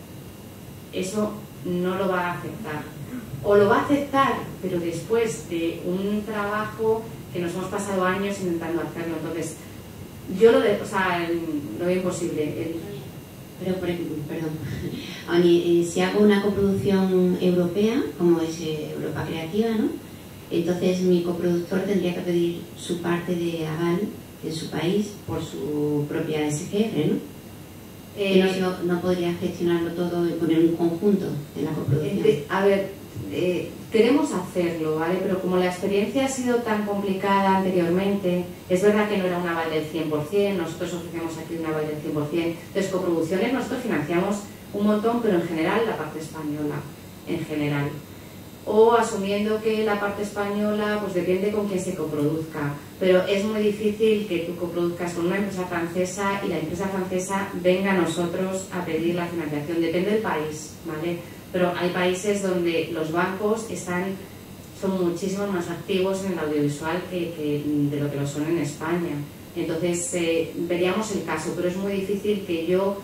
eso no lo va a aceptar. O lo va a aceptar, pero después de un trabajo que nos hemos pasado años intentando hacerlo. Entonces, yo lo, de, o sea, lo veo imposible. El... Pero, por ejemplo, perdón, si hago una coproducción europea, como es Europa Creativa, ¿no? Entonces mi coproductor tendría que pedir su parte de aval en su país por su propia S G R, ¿no? Eh, que no, no podría gestionarlo todo y poner un conjunto en la coproducción. Eh, a ver, eh, queremos hacerlo, ¿vale? Pero como la experiencia ha sido tan complicada anteriormente, es verdad que no era un aval del cien por cien, nosotros ofrecemos aquí un aval del cien por cien. Entonces, coproducciones nosotros financiamos un montón, pero en general la parte española, en general. O asumiendo que la parte española, pues depende con quién se coproduzca. Pero es muy difícil que tú coproduzcas con una empresa francesa y la empresa francesa venga a nosotros a pedir la financiación. Depende del país, ¿vale? Pero hay países donde los bancos están, son muchísimo más activos en el audiovisual que, que de lo que lo son en España. Entonces, eh, veríamos el caso, pero es muy difícil que yo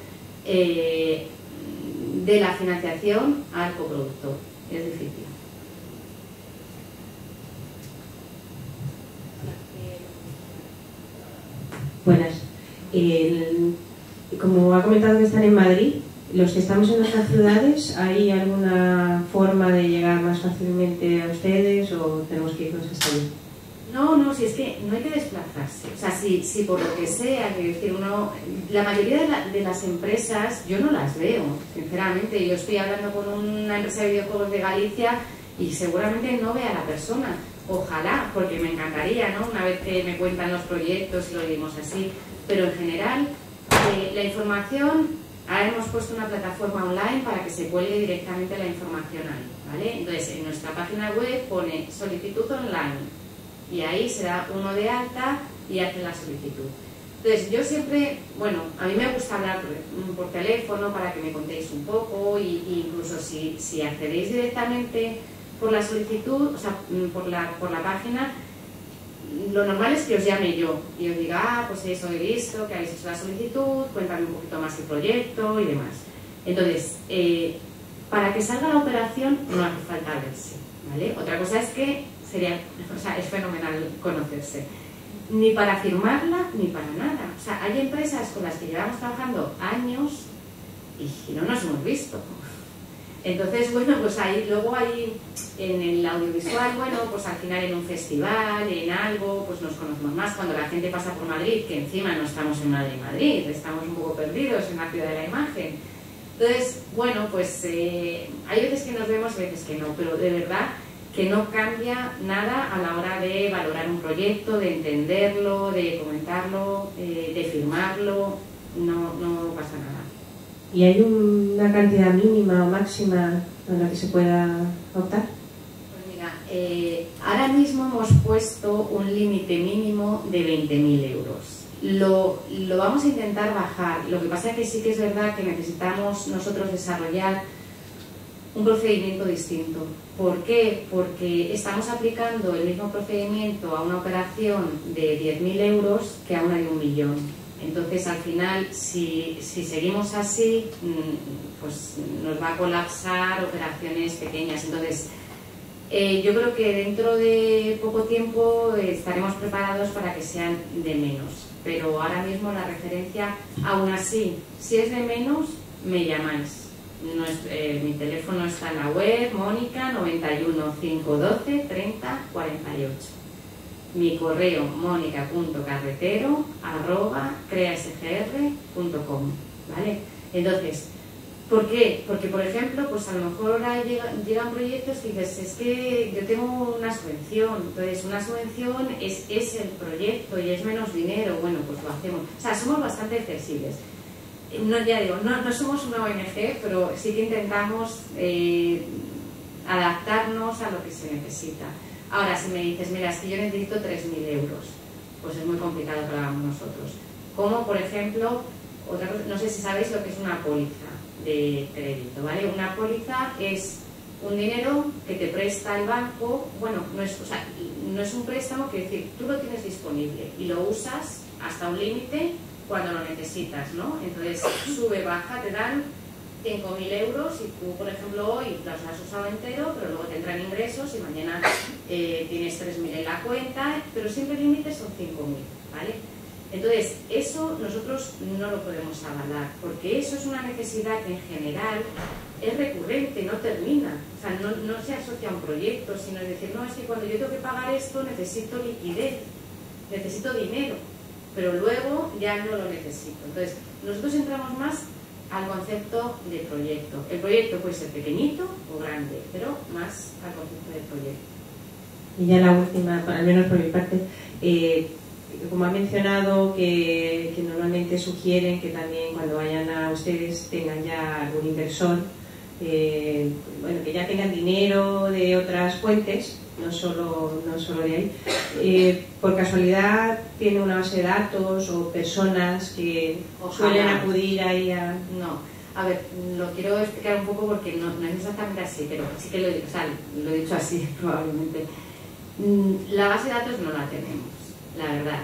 eh, dé la financiación al coproductor. Es difícil. Buenas. El, como ha comentado que están en Madrid, los que estamos en otras ciudades, ¿hay alguna forma de llegar más fácilmente a ustedes o tenemos que irnos hasta allí? No, no, si es que no hay que desplazarse. O sea, si, si por lo que sea, que decir, uno, la mayoría de, la, de las empresas yo no las veo, sinceramente. Yo estoy hablando con una empresa de videojuegos de Galicia y seguramente no vea a la persona. Ojalá, porque me encantaría, ¿no? Una vez que me cuentan los proyectos y lo dimos así. Pero en general, eh, la información, ahora hemos puesto una plataforma online para que se cuelgue directamente la información ahí, ¿vale? Entonces, en nuestra página web pone solicitud online y ahí se da uno de alta y hace la solicitud. Entonces yo siempre, bueno, a mí me gusta hablar por, por teléfono para que me contéis un poco, y, y incluso si, si accedéis directamente por la solicitud, o sea, por la, por la página, lo normal es que os llame yo y os diga, ah, pues eso he visto, que habéis hecho la solicitud, cuéntame un poquito más el proyecto y demás. Entonces, eh, para que salga la operación no hace falta verse, ¿vale? Otra cosa es que sería, o sea, es fenomenal conocerse. Ni para firmarla, ni para nada. O sea, hay empresas con las que llevamos trabajando años y no nos hemos visto. Entonces, bueno, pues ahí, luego hay en el audiovisual, bueno, pues al final en un festival, en algo, pues nos conocemos más. Cuando la gente pasa por Madrid, que encima no estamos en Madrid, Madrid, estamos un poco perdidos en la ciudad de la imagen. Entonces, bueno, pues eh, hay veces que nos vemos, veces que no, pero de verdad que no cambia nada a la hora de valorar un proyecto, de entenderlo, de comentarlo, eh, de firmarlo, no, no pasa nada. ¿Y hay una cantidad mínima o máxima a la que se pueda optar? Pues mira, eh, ahora mismo hemos puesto un límite mínimo de veinte mil euros. Lo, lo vamos a intentar bajar. Lo que pasa es que sí que es verdad que necesitamos nosotros desarrollar un procedimiento distinto. ¿Por qué? Porque estamos aplicando el mismo procedimiento a una operación de diez mil euros que a una de un millón. Entonces, al final, si, si seguimos así, pues nos va a colapsar operaciones pequeñas. Entonces, eh, yo creo que dentro de poco tiempo estaremos preparados para que sean de menos. Pero ahora mismo la referencia, aún así, si es de menos, me llamáis. No es, eh, mi teléfono está en la web, Mónica, noventa y uno, quinientos doce, treinta, cuarenta y ocho. Mi correo, mónica punto carretero arroba creasgr punto com, ¿vale? Entonces, ¿por qué? Porque, por ejemplo, pues a lo mejor ahora llegan, llegan proyectos que dices, es que yo tengo una subvención, entonces una subvención es, es el proyecto y es menos dinero, bueno, pues lo hacemos. O sea, somos bastante flexibles. No, ya digo, no, no somos una O N G, pero sí que intentamos eh, adaptarnos a lo que se necesita. Ahora, si me dices, mira, es que yo necesito tres mil euros, pues es muy complicado que lo hagamos nosotros. Como, por ejemplo, otra cosa, no sé si sabéis lo que es una póliza de crédito, ¿vale? Una póliza es un dinero que te presta el banco, bueno, no es, o sea, no es un préstamo, quiere decir, tú lo tienes disponible y lo usas hasta un límite cuando lo necesitas, ¿no? Entonces, sube, baja, te dan cinco mil euros y tú, por ejemplo, hoy los has usado entero, pero luego te entran ingresos y mañana eh, tienes tres mil en la cuenta, pero siempre el límite son cinco mil, ¿vale? Entonces, eso nosotros no lo podemos avalar, porque eso es una necesidad que en general es recurrente, no termina. O sea, no, no se asocia a un proyecto, sino es decir, no, es que cuando yo tengo que pagar esto necesito liquidez, necesito dinero, pero luego ya no lo necesito. Entonces, nosotros entramos más al concepto de proyecto. El proyecto puede ser pequeñito o grande, pero más al concepto de proyecto. Y ya la última, al menos por mi parte, eh, como ha mencionado que, que normalmente sugieren que también cuando vayan a ustedes tengan ya algún inversor, eh, bueno, que ya tengan dinero de otras fuentes, no solo, no solo de ahí. Eh, por casualidad tiene una base de datos o personas que Ojalá. suelen acudir ahí a... No, a ver, lo quiero explicar un poco porque no, no es exactamente así, pero sí que lo, o sea, lo he dicho así probablemente. La base de datos no la tenemos, la verdad.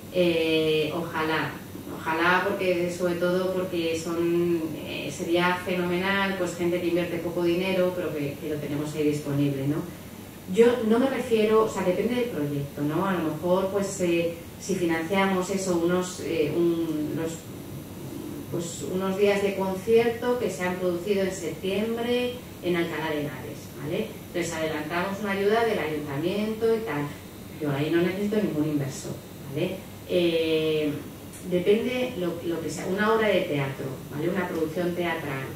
Eh, ojalá, ojalá porque sobre todo porque son eh, sería fenomenal, pues gente que invierte poco dinero, pero que, que lo tenemos ahí disponible, ¿no? Yo no me refiero, o sea, depende del proyecto, ¿no? A lo mejor, pues, eh, si financiamos eso, unos, eh, un, los, pues, unos días de concierto que se han producido en septiembre en Alcalá de Henares, ¿vale? Entonces adelantamos una ayuda del ayuntamiento y tal. Yo ahí no necesito ningún inversor, ¿vale? Eh, depende lo, lo que sea, una obra de teatro, ¿vale? Una producción teatral.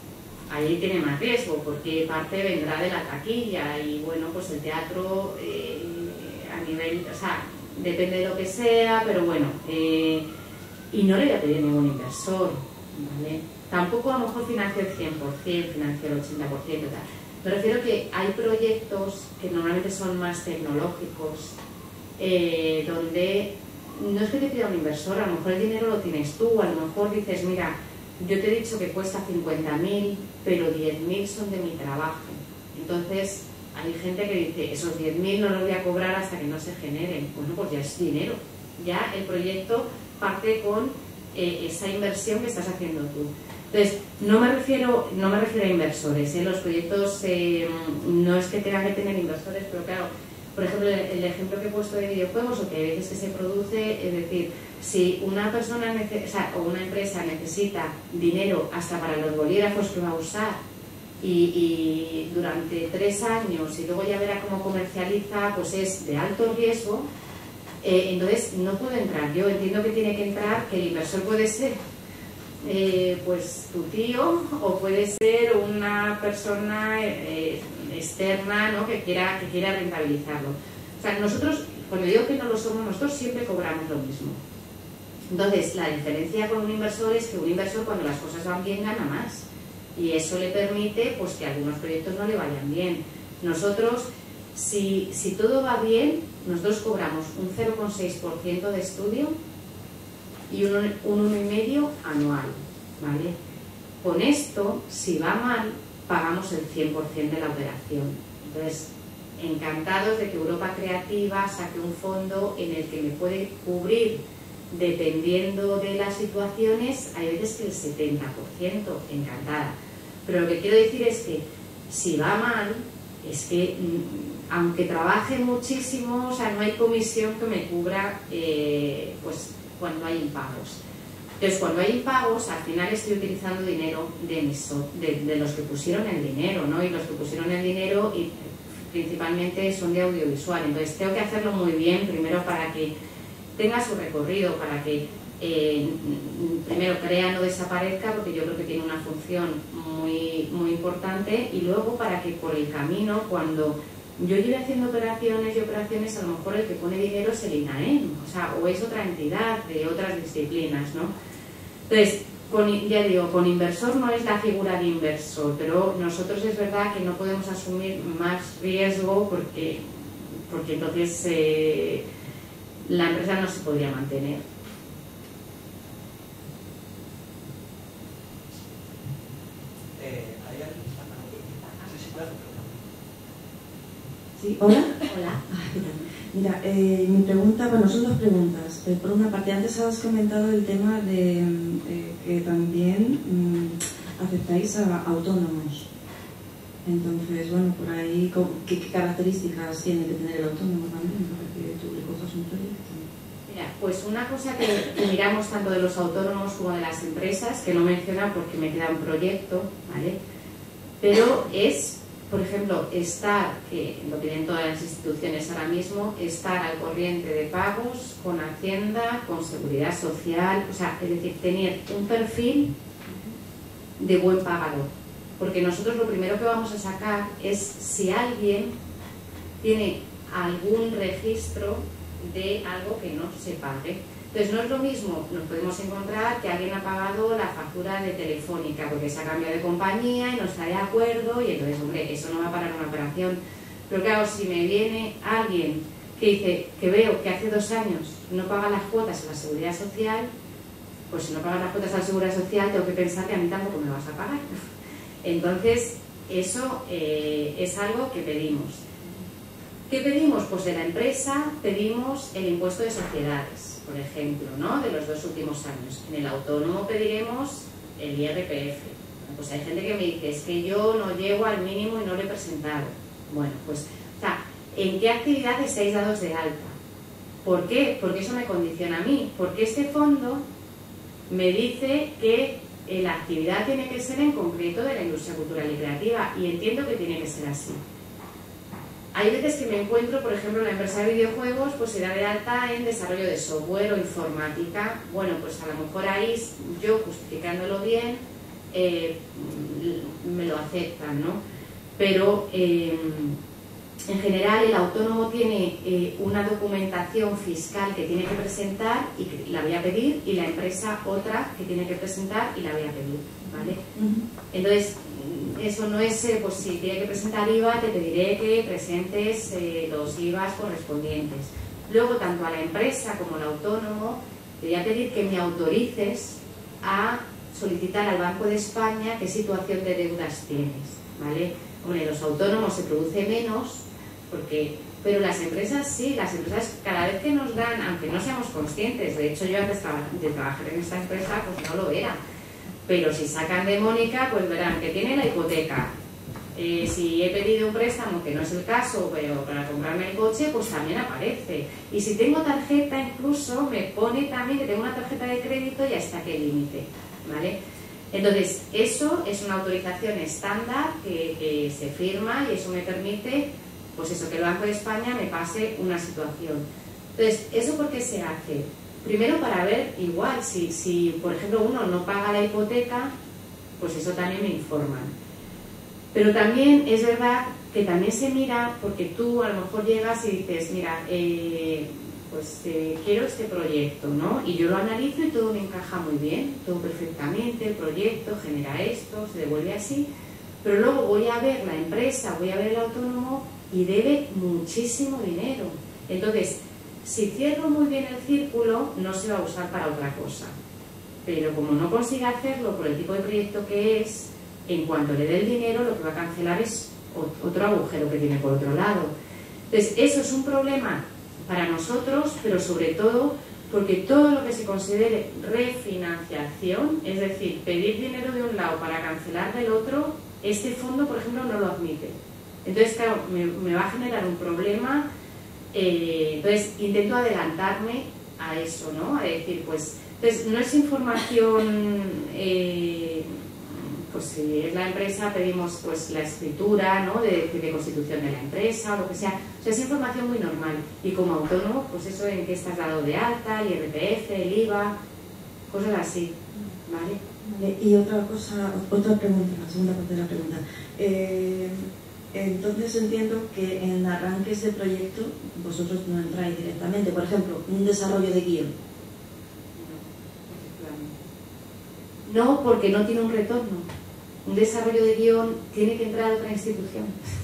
Ahí tiene más riesgo porque parte vendrá de la taquilla y bueno, pues el teatro eh, a nivel, o sea, depende de lo que sea, pero bueno, eh, y no le voy a pedir ningún inversor, ¿vale? Tampoco a lo mejor financio el cien por cien, financio el ochenta por ciento, tal. Me refiero que hay proyectos que normalmente son más tecnológicos eh, donde no es que te pida un inversor, a lo mejor el dinero lo tienes tú, a lo mejor dices, mira, yo te he dicho que cuesta cincuenta mil, pero diez mil son de mi trabajo. Entonces, hay gente que dice, esos diez mil no los voy a cobrar hasta que no se generen. Bueno, pues ya es dinero. Ya el proyecto parte con eh, esa inversión que estás haciendo tú. Entonces, no me refiero, no me refiero a inversores, ¿eh? Los proyectos eh, no es que tengan que tener inversores, pero claro, por ejemplo, el, el ejemplo que he puesto de videojuegos, o que hay veces que se produce, es decir, si una persona nece- o, sea, o una empresa necesita dinero hasta para los bolígrafos que va a usar y, y durante tres años y luego ya verá cómo comercializa, pues es de alto riesgo, eh, entonces no puedo entrar. Yo entiendo que tiene que entrar, que el inversor puede ser Eh, pues tu tío, o puede ser una persona eh, externa, ¿no? que quiera que quiera rentabilizarlo. O sea, nosotros, cuando digo que no lo somos, nosotros siempre cobramos lo mismo. Entonces, la diferencia con un inversor es que un inversor, cuando las cosas van bien, gana más, y eso le permite pues que algunos proyectos no le vayan bien. Nosotros, si, si todo va bien, nosotros cobramos un cero coma seis por ciento de estudio y un, un uno coma cinco por ciento anual, ¿vale? Con esto, si va mal, pagamos el cien por ciento de la operación. Entonces, encantados de que Europa Creativa saque un fondo en el que me puede cubrir, dependiendo de las situaciones, hay veces que el setenta por ciento, encantada. Pero lo que quiero decir es que, si va mal, es que, aunque trabaje muchísimo, o sea, no hay comisión que me cubra, eh, pues, cuando hay impagos. Entonces, cuando hay impagos, al final estoy utilizando dinero de, mis, de, de los que pusieron el dinero, ¿no? Y los que pusieron el dinero y principalmente son de audiovisual. Entonces, tengo que hacerlo muy bien, primero para que tenga su recorrido, para que eh, primero crea no desaparezca, porque yo creo que tiene una función muy, muy importante, y luego para que por el camino, cuando yo lleve haciendo operaciones y operaciones, a lo mejor el que pone dinero es el INAEM, o sea, o es otra entidad de otras disciplinas, ¿no? Entonces, con, ya digo, con inversor no es la figura de inversor, pero nosotros es verdad que no podemos asumir más riesgo porque, porque entonces eh, la empresa no se podría mantener. Sí, hola. Hola. Ah, ¿qué tal? Mira, eh, mi pregunta, bueno, son dos preguntas. Eh, por una parte, antes has comentado el tema de eh, que también mm, aceptáis a autónomos. Entonces, bueno, por ahí, ¿qué, qué características tiene que tener el autónomo también para que tú le cojas un proyecto? Mira, pues una cosa que, que miramos tanto de los autónomos como de las empresas, que no menciona porque me queda un proyecto, ¿vale? Pero es, por ejemplo, estar, que lo tienen todas las instituciones ahora mismo, estar al corriente de pagos con Hacienda, con Seguridad Social, o sea, es decir, tener un perfil de buen pagador. Porque nosotros lo primero que vamos a sacar es si alguien tiene algún registro de algo que no se pague. Entonces, no es lo mismo, nos podemos encontrar que alguien ha pagado la factura de Telefónica porque se ha cambiado de compañía y no está de acuerdo, y entonces, hombre, eso no va a parar una operación. Pero claro, si me viene alguien que dice que veo que hace dos años no paga las cuotas a la Seguridad Social, pues si no pagas las cuotas a la Seguridad Social, tengo que pensar que a mí tampoco me vas a pagar. Entonces, eso eh, es algo que pedimos. ¿Qué pedimos? Pues de la empresa pedimos el impuesto de sociedades, por ejemplo, ¿no? De los dos últimos años. En el autónomo pediremos el I R P F. Pues hay gente que me dice, es que yo no llego al mínimo y no lo he presentado. Bueno, pues, o sea, ¿en qué actividad estáis dados de alta? ¿Por qué? Porque eso me condiciona a mí. Porque este fondo me dice que la actividad tiene que ser en concreto de la industria cultural y creativa, y entiendo que tiene que ser así. Hay veces que me encuentro, por ejemplo, en la empresa de videojuegos, pues se da de alta en desarrollo de software o informática. Bueno, pues a lo mejor ahí, yo justificándolo bien, eh, me lo aceptan, ¿no? Pero eh, en general el autónomo tiene eh, una documentación fiscal que tiene que presentar y que la voy a pedir, y la empresa otra que tiene que presentar y la voy a pedir, ¿vale? Uh-huh. Entonces, eso no es, eh, pues si tiene que presentar I V A, te pediré que presentes eh, los I V As correspondientes. Luego, tanto a la empresa como al autónomo, te voy a pedir que me autorices a solicitar al Banco de España qué situación de deudas tienes, ¿vale? Hombre, los autónomos se produce menos, porque, pero las empresas sí, las empresas cada vez que nos dan, aunque no seamos conscientes, de hecho yo antes de trabajar en esta empresa pues no lo era, pero si sacan de Mónica pues verán que tiene la hipoteca, eh, si he pedido un préstamo, que no es el caso, pero para comprarme el coche pues también aparece, y si tengo tarjeta incluso me pone también que tengo una tarjeta de crédito y hasta qué límite, ¿vale? Entonces, eso es una autorización estándar que, que se firma y eso me permite, pues eso, que el Banco de España me pase una situación. Entonces, ¿eso por qué se hace? Primero para ver, igual, si, si por ejemplo uno no paga la hipoteca, pues eso también me informan. Pero también es verdad que también se mira, porque tú a lo mejor llegas y dices, mira, eh, pues eh, quiero este proyecto, ¿no? Y yo lo analizo y todo me encaja muy bien, todo perfectamente, el proyecto genera esto, se devuelve así, pero luego voy a ver la empresa, voy a ver el autónomo y debe muchísimo dinero. Entonces, si cierro muy bien el círculo, no se va a usar para otra cosa. Pero como no consiga hacerlo por el tipo de proyecto que es, en cuanto le dé el dinero, lo que va a cancelar es otro agujero que tiene por otro lado. Entonces, eso es un problema para nosotros, pero sobre todo porque todo lo que se considere refinanciación, es decir, pedir dinero de un lado para cancelar del otro, este fondo, por ejemplo, no lo admite. Entonces, claro, me, me va a generar un problema, eh, entonces intento adelantarme a eso, ¿no? A decir, pues, entonces no es información, eh, pues si es la empresa pedimos pues la escritura, ¿no? de, de constitución de la empresa o lo que sea, o sea, es información muy normal. Y como autónomo, pues eso en qué estás dado de alta, el I R P F, el I V A, cosas así, ¿vale? Vale, y otra cosa, otra pregunta, la segunda parte de la pregunta. Eh, entonces entiendo que en arranques de proyecto vosotros no entráis directamente, por ejemplo, un desarrollo de guión. No, porque no tiene un retorno. Un desarrollo de guión tiene que entrar a otra institución.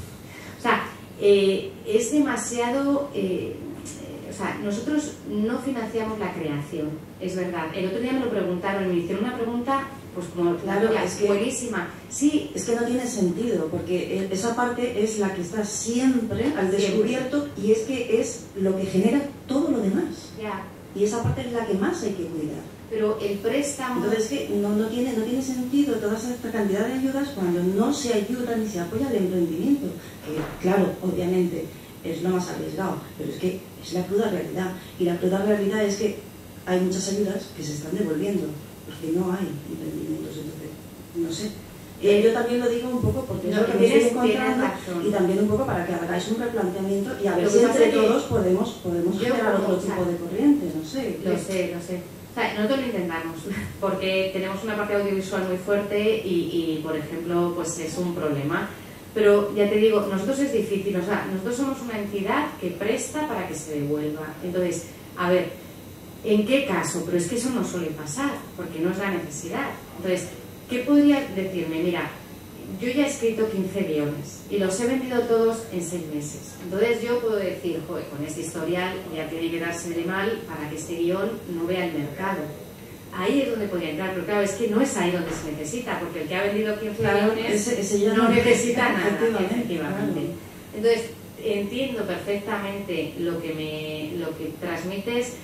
O sea, eh, es demasiado... Eh, eh, o sea, nosotros no financiamos la creación, es verdad. El otro día me lo preguntaron, me hicieron una pregunta, pues como claro, ya, es que, buenísima. Sí, es que no tiene sentido, porque esa parte es la que está siempre al descubierto y es que es lo que genera todo lo demás. Ya. Y esa parte es la que más hay que cuidar. Pero el préstamo... Entonces, que no, no, tiene, no tiene sentido toda esta cantidad de ayudas cuando no se ayuda ni se apoya el emprendimiento. Que, claro, obviamente es lo más arriesgado, pero es que es la cruda realidad. Y la cruda realidad es que hay muchas ayudas que se están devolviendo, porque no hay emprendimientos. Entonces, no sé. Eh, yo también lo digo un poco porque no, es lo que me estoy encontrando razón. Y también un poco para que hagáis un replanteamiento y a ver Lo si que entre pasa todos podemos, podemos yo generar como, otro o sea, tipo de corriente, no sé. Lo sé, lo sé. O sea, nosotros lo intentamos, porque tenemos una parte audiovisual muy fuerte y, y, por ejemplo, pues es un problema. Pero ya te digo, nosotros es difícil, o sea, nosotros somos una entidad que presta para que se devuelva. Entonces, a ver, ¿en qué caso? Pero es que eso no suele pasar, porque no es la necesidad. Entonces, ¿qué podría decirme? Mira, yo ya he escrito quince guiones y los he vendido todos en seis meses. Entonces yo puedo decir, joder, con este historial ya tiene que darse de mal para que este guión no vea el mercado. Ahí es donde podría entrar, pero claro, es que no es ahí donde se necesita, porque el que ha vendido quince claro, guiones ese, ese no necesita nada, efectivamente. efectivamente. Claro. Entonces, entiendo perfectamente lo que, me, lo que transmites.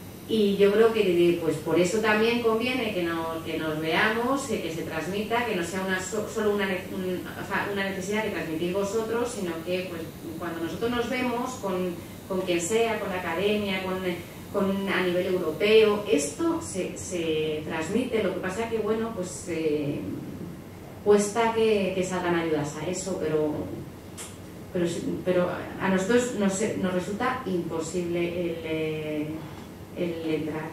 Y yo creo que pues por eso también conviene que nos, que nos veamos, que, que se transmita, que no sea una, solo una, un, o sea, una necesidad que transmitís vosotros, sino que pues, cuando nosotros nos vemos con, con quien sea, con la academia, con, con, a nivel europeo, esto se, se transmite. Lo que pasa que bueno, pues eh, cuesta que, que salgan ayudas a eso, pero, pero, pero a nosotros nos, nos resulta imposible el... Eh, el entrar.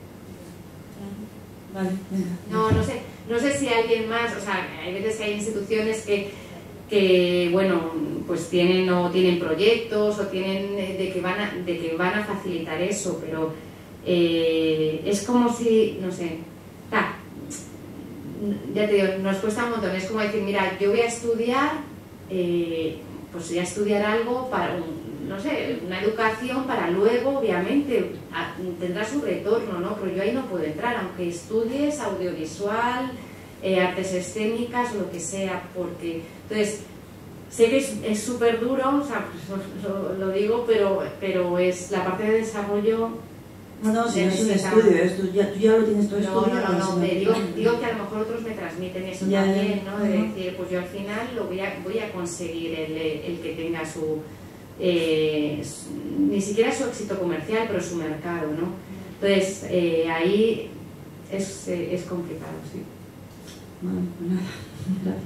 Vale, venga. No, no sé, no sé si alguien más, o sea, hay veces que hay instituciones que, que bueno, pues tienen o tienen proyectos o tienen de que van a, de que van a facilitar eso, pero eh, es como si, no sé, ta, ya te digo, nos cuesta un montón, es como decir, mira, yo voy a estudiar, eh, pues voy a estudiar algo para un no sé, una educación para luego, obviamente, a, tendrá su retorno, ¿no? Pero yo ahí no puedo entrar, aunque estudies audiovisual, eh, artes escénicas, lo que sea, porque, entonces, sé que es súper duro, o sea, pues, lo, lo digo, pero, pero es la parte de desarrollo. No, no, si no es un estudio, es, tú, ya, tú ya lo tienes todo no, estudiado. No, no, no, no, digo, digo que a lo mejor otros me transmiten eso ya, también, ya, ¿no? De decir, pues yo al final lo voy a, voy a conseguir el, el que tenga su, eh, su, ni siquiera su éxito comercial, pero su mercado, ¿no? Entonces, eh, ahí es, eh, es complicado, sí. Bueno, pues nada, gracias.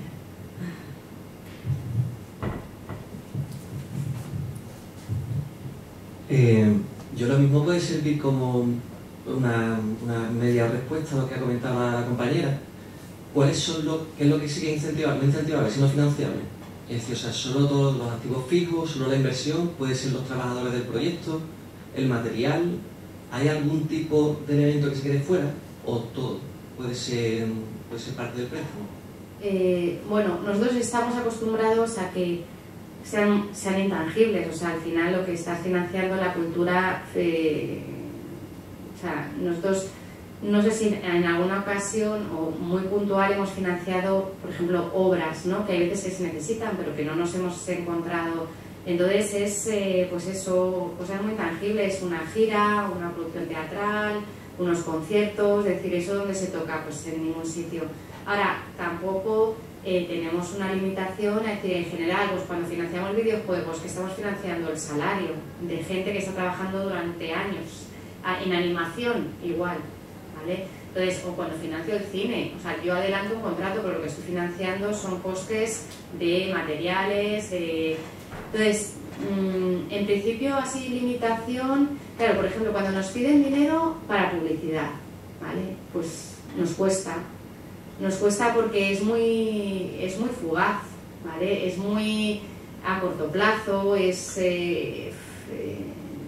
Eh, yo lo mismo puede servir como una, una media respuesta a lo que ha comentado la compañera. ¿Cuáles son los, qué es lo que sí que es incentivable, no incentivable, sino financiable? Es decir, o sea, solo todos los activos fijos, solo la inversión, puede ser los trabajadores del proyecto, el material, ¿hay algún tipo de elemento que se quede fuera? ¿O todo puede ser, puede ser parte del préstamo? Eh, bueno, nosotros estamos acostumbrados a que sean, sean intangibles, o sea, al final lo que estás financiando la cultura, eh, o sea, nosotros, no sé si en alguna ocasión o muy puntual hemos financiado, por ejemplo, obras, ¿no? Que hay veces que se necesitan, pero que no nos hemos encontrado. Entonces es, eh, pues eso, cosas muy tangibles, una gira, una producción teatral, unos conciertos, es decir, eso donde se toca, pues en ningún sitio. Ahora, tampoco eh, tenemos una limitación, es decir, en general, pues cuando financiamos videojuegos, que estamos financiando el salario de gente que está trabajando durante años, en animación igual, ¿vale? Entonces, o cuando financio el cine, o sea, yo adelanto un contrato, pero lo que estoy financiando son costes de materiales, eh, entonces, mmm, en principio así limitación, claro, por ejemplo, cuando nos piden dinero para publicidad, ¿vale? Pues nos cuesta, nos cuesta porque es muy, es muy fugaz, ¿vale? Es muy a corto plazo, es... Eh, eh,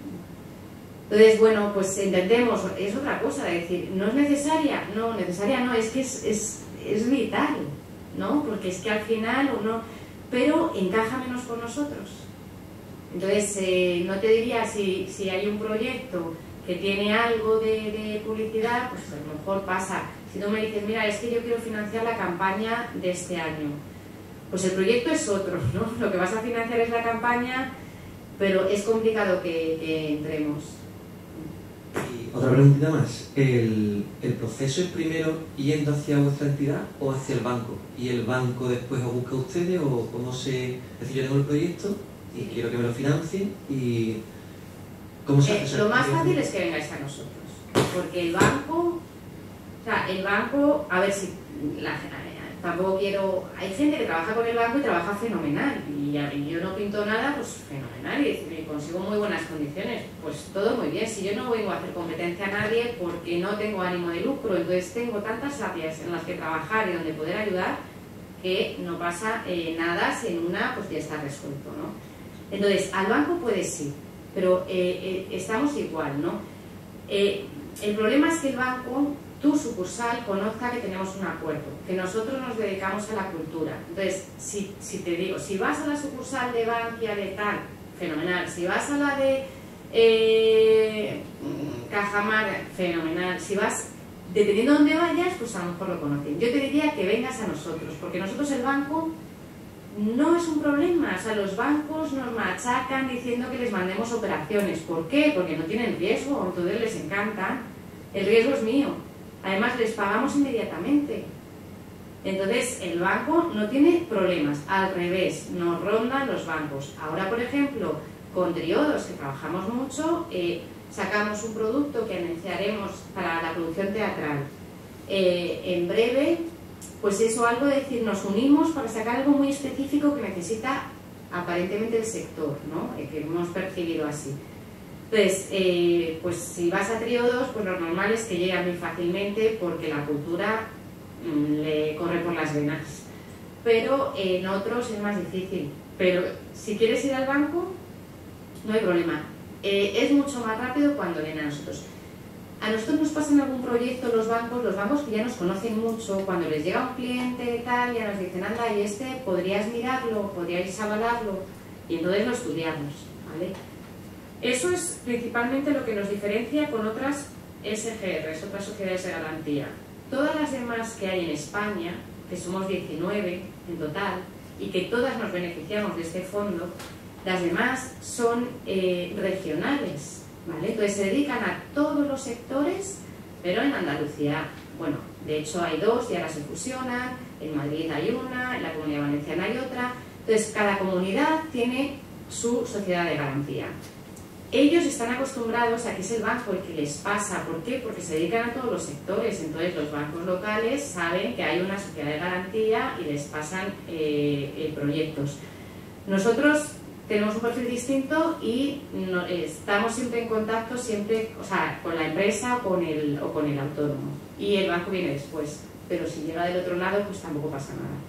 entonces, bueno, pues intentemos, es otra cosa, es decir, no es necesaria, no, necesaria no, es que es, es, es vital, ¿no? Porque es que al final uno, pero encaja menos con nosotros. Entonces, eh, no te diría si, si hay un proyecto que tiene algo de, de publicidad, pues a lo mejor pasa. Si tú me dices, mira, es que yo quiero financiar la campaña de este año, pues el proyecto es otro, ¿no? Lo que vas a financiar es la campaña, pero es complicado que, que entremos. Y otra preguntita más, ¿El, ¿el proceso es primero yendo hacia vuestra entidad o hacia el banco? ¿Y el banco después os busca a ustedes o cómo se...? Es decir, yo tengo el proyecto y quiero que me lo financien y... ¿Cómo se hace? Eh, lo más fácil es que vengáis a nosotros, porque el banco, o sea, el banco, a ver si, la, tampoco quiero, hay gente que trabaja con el banco y trabaja fenomenal, y, y yo no pinto nada, pues fenomenal, y, y consigo muy buenas condiciones, pues todo muy bien. Si yo no vengo a hacer competencia a nadie porque no tengo ánimo de lucro, entonces tengo tantas áreas en las que trabajar y donde poder ayudar, que no pasa eh, nada si en una pues ya está resuelto, ¿no? Entonces, al banco puedes ir, pero eh, eh, estamos igual, ¿no? Eh, el problema es que el banco, tu sucursal, conozca que tenemos un acuerdo, que nosotros nos dedicamos a la cultura. Entonces, si, si te digo, si vas a la sucursal de Bankia de tal, fenomenal. Si vas a la de eh, Cajamar, fenomenal. Si vas, dependiendo de dónde vayas, pues a lo mejor lo conocen. Yo te diría que vengas a nosotros, porque nosotros el banco no es un problema. O sea, los bancos nos machacan diciendo que les mandemos operaciones. ¿Por qué? Porque no tienen riesgo, entonces les encanta. El riesgo es mío. Además, les pagamos inmediatamente. Entonces, el banco no tiene problemas. Al revés, nos rondan los bancos. Ahora, por ejemplo, con Triodos, que trabajamos mucho, eh, sacamos un producto que anunciaremos para la producción teatral. Eh, en breve, pues eso, algo de decir, nos unimos para sacar algo muy específico que necesita aparentemente el sector, ¿no? Eh, que hemos percibido así. Entonces, eh, pues si vas a Triodos, pues lo normal es que llegue muy fácilmente porque la cultura mmm, le corre por las venas. Pero en otros es más difícil. Pero si quieres ir al banco, no hay problema. Eh, es mucho más rápido cuando vienen a nosotros. A nosotros nos pasan algún proyecto los bancos, los bancos que ya nos conocen mucho, cuando les llega un cliente tal, ya nos dicen, anda, y este, podrías mirarlo, podríais avalarlo, y entonces lo estudiamos, ¿vale? Eso es principalmente lo que nos diferencia con otras S G Rs, otras sociedades de garantía. Todas las demás que hay en España, que somos diecinueve en total, y que todas nos beneficiamos de este fondo, las demás son eh, regionales, ¿vale? Entonces se dedican a todos los sectores, pero en Andalucía, bueno, de hecho hay dos y ahora se fusionan, en Madrid hay una, en la Comunidad Valenciana hay otra, entonces cada comunidad tiene su sociedad de garantía. Ellos están acostumbrados a que es el banco el que les pasa. ¿Por qué? Porque se dedican a todos los sectores. Entonces los bancos locales saben que hay una sociedad de garantía y les pasan eh, eh, proyectos. Nosotros tenemos un perfil distinto y no, eh, estamos siempre en contacto siempre, o sea, con la empresa o con, el, o con el autónomo. Y el banco viene después. Pero si llega del otro lado, pues tampoco pasa nada.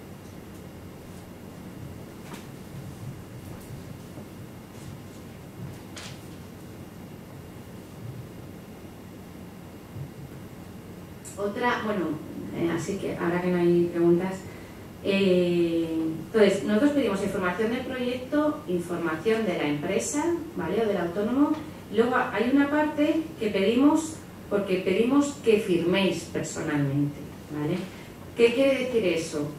Otra, bueno, eh, así que ahora que no hay preguntas, eh, entonces nosotros pedimos información del proyecto, información de la empresa, ¿vale? O del autónomo. Luego hay una parte que pedimos, porque pedimos que firméis personalmente, ¿vale? ¿Qué quiere decir eso?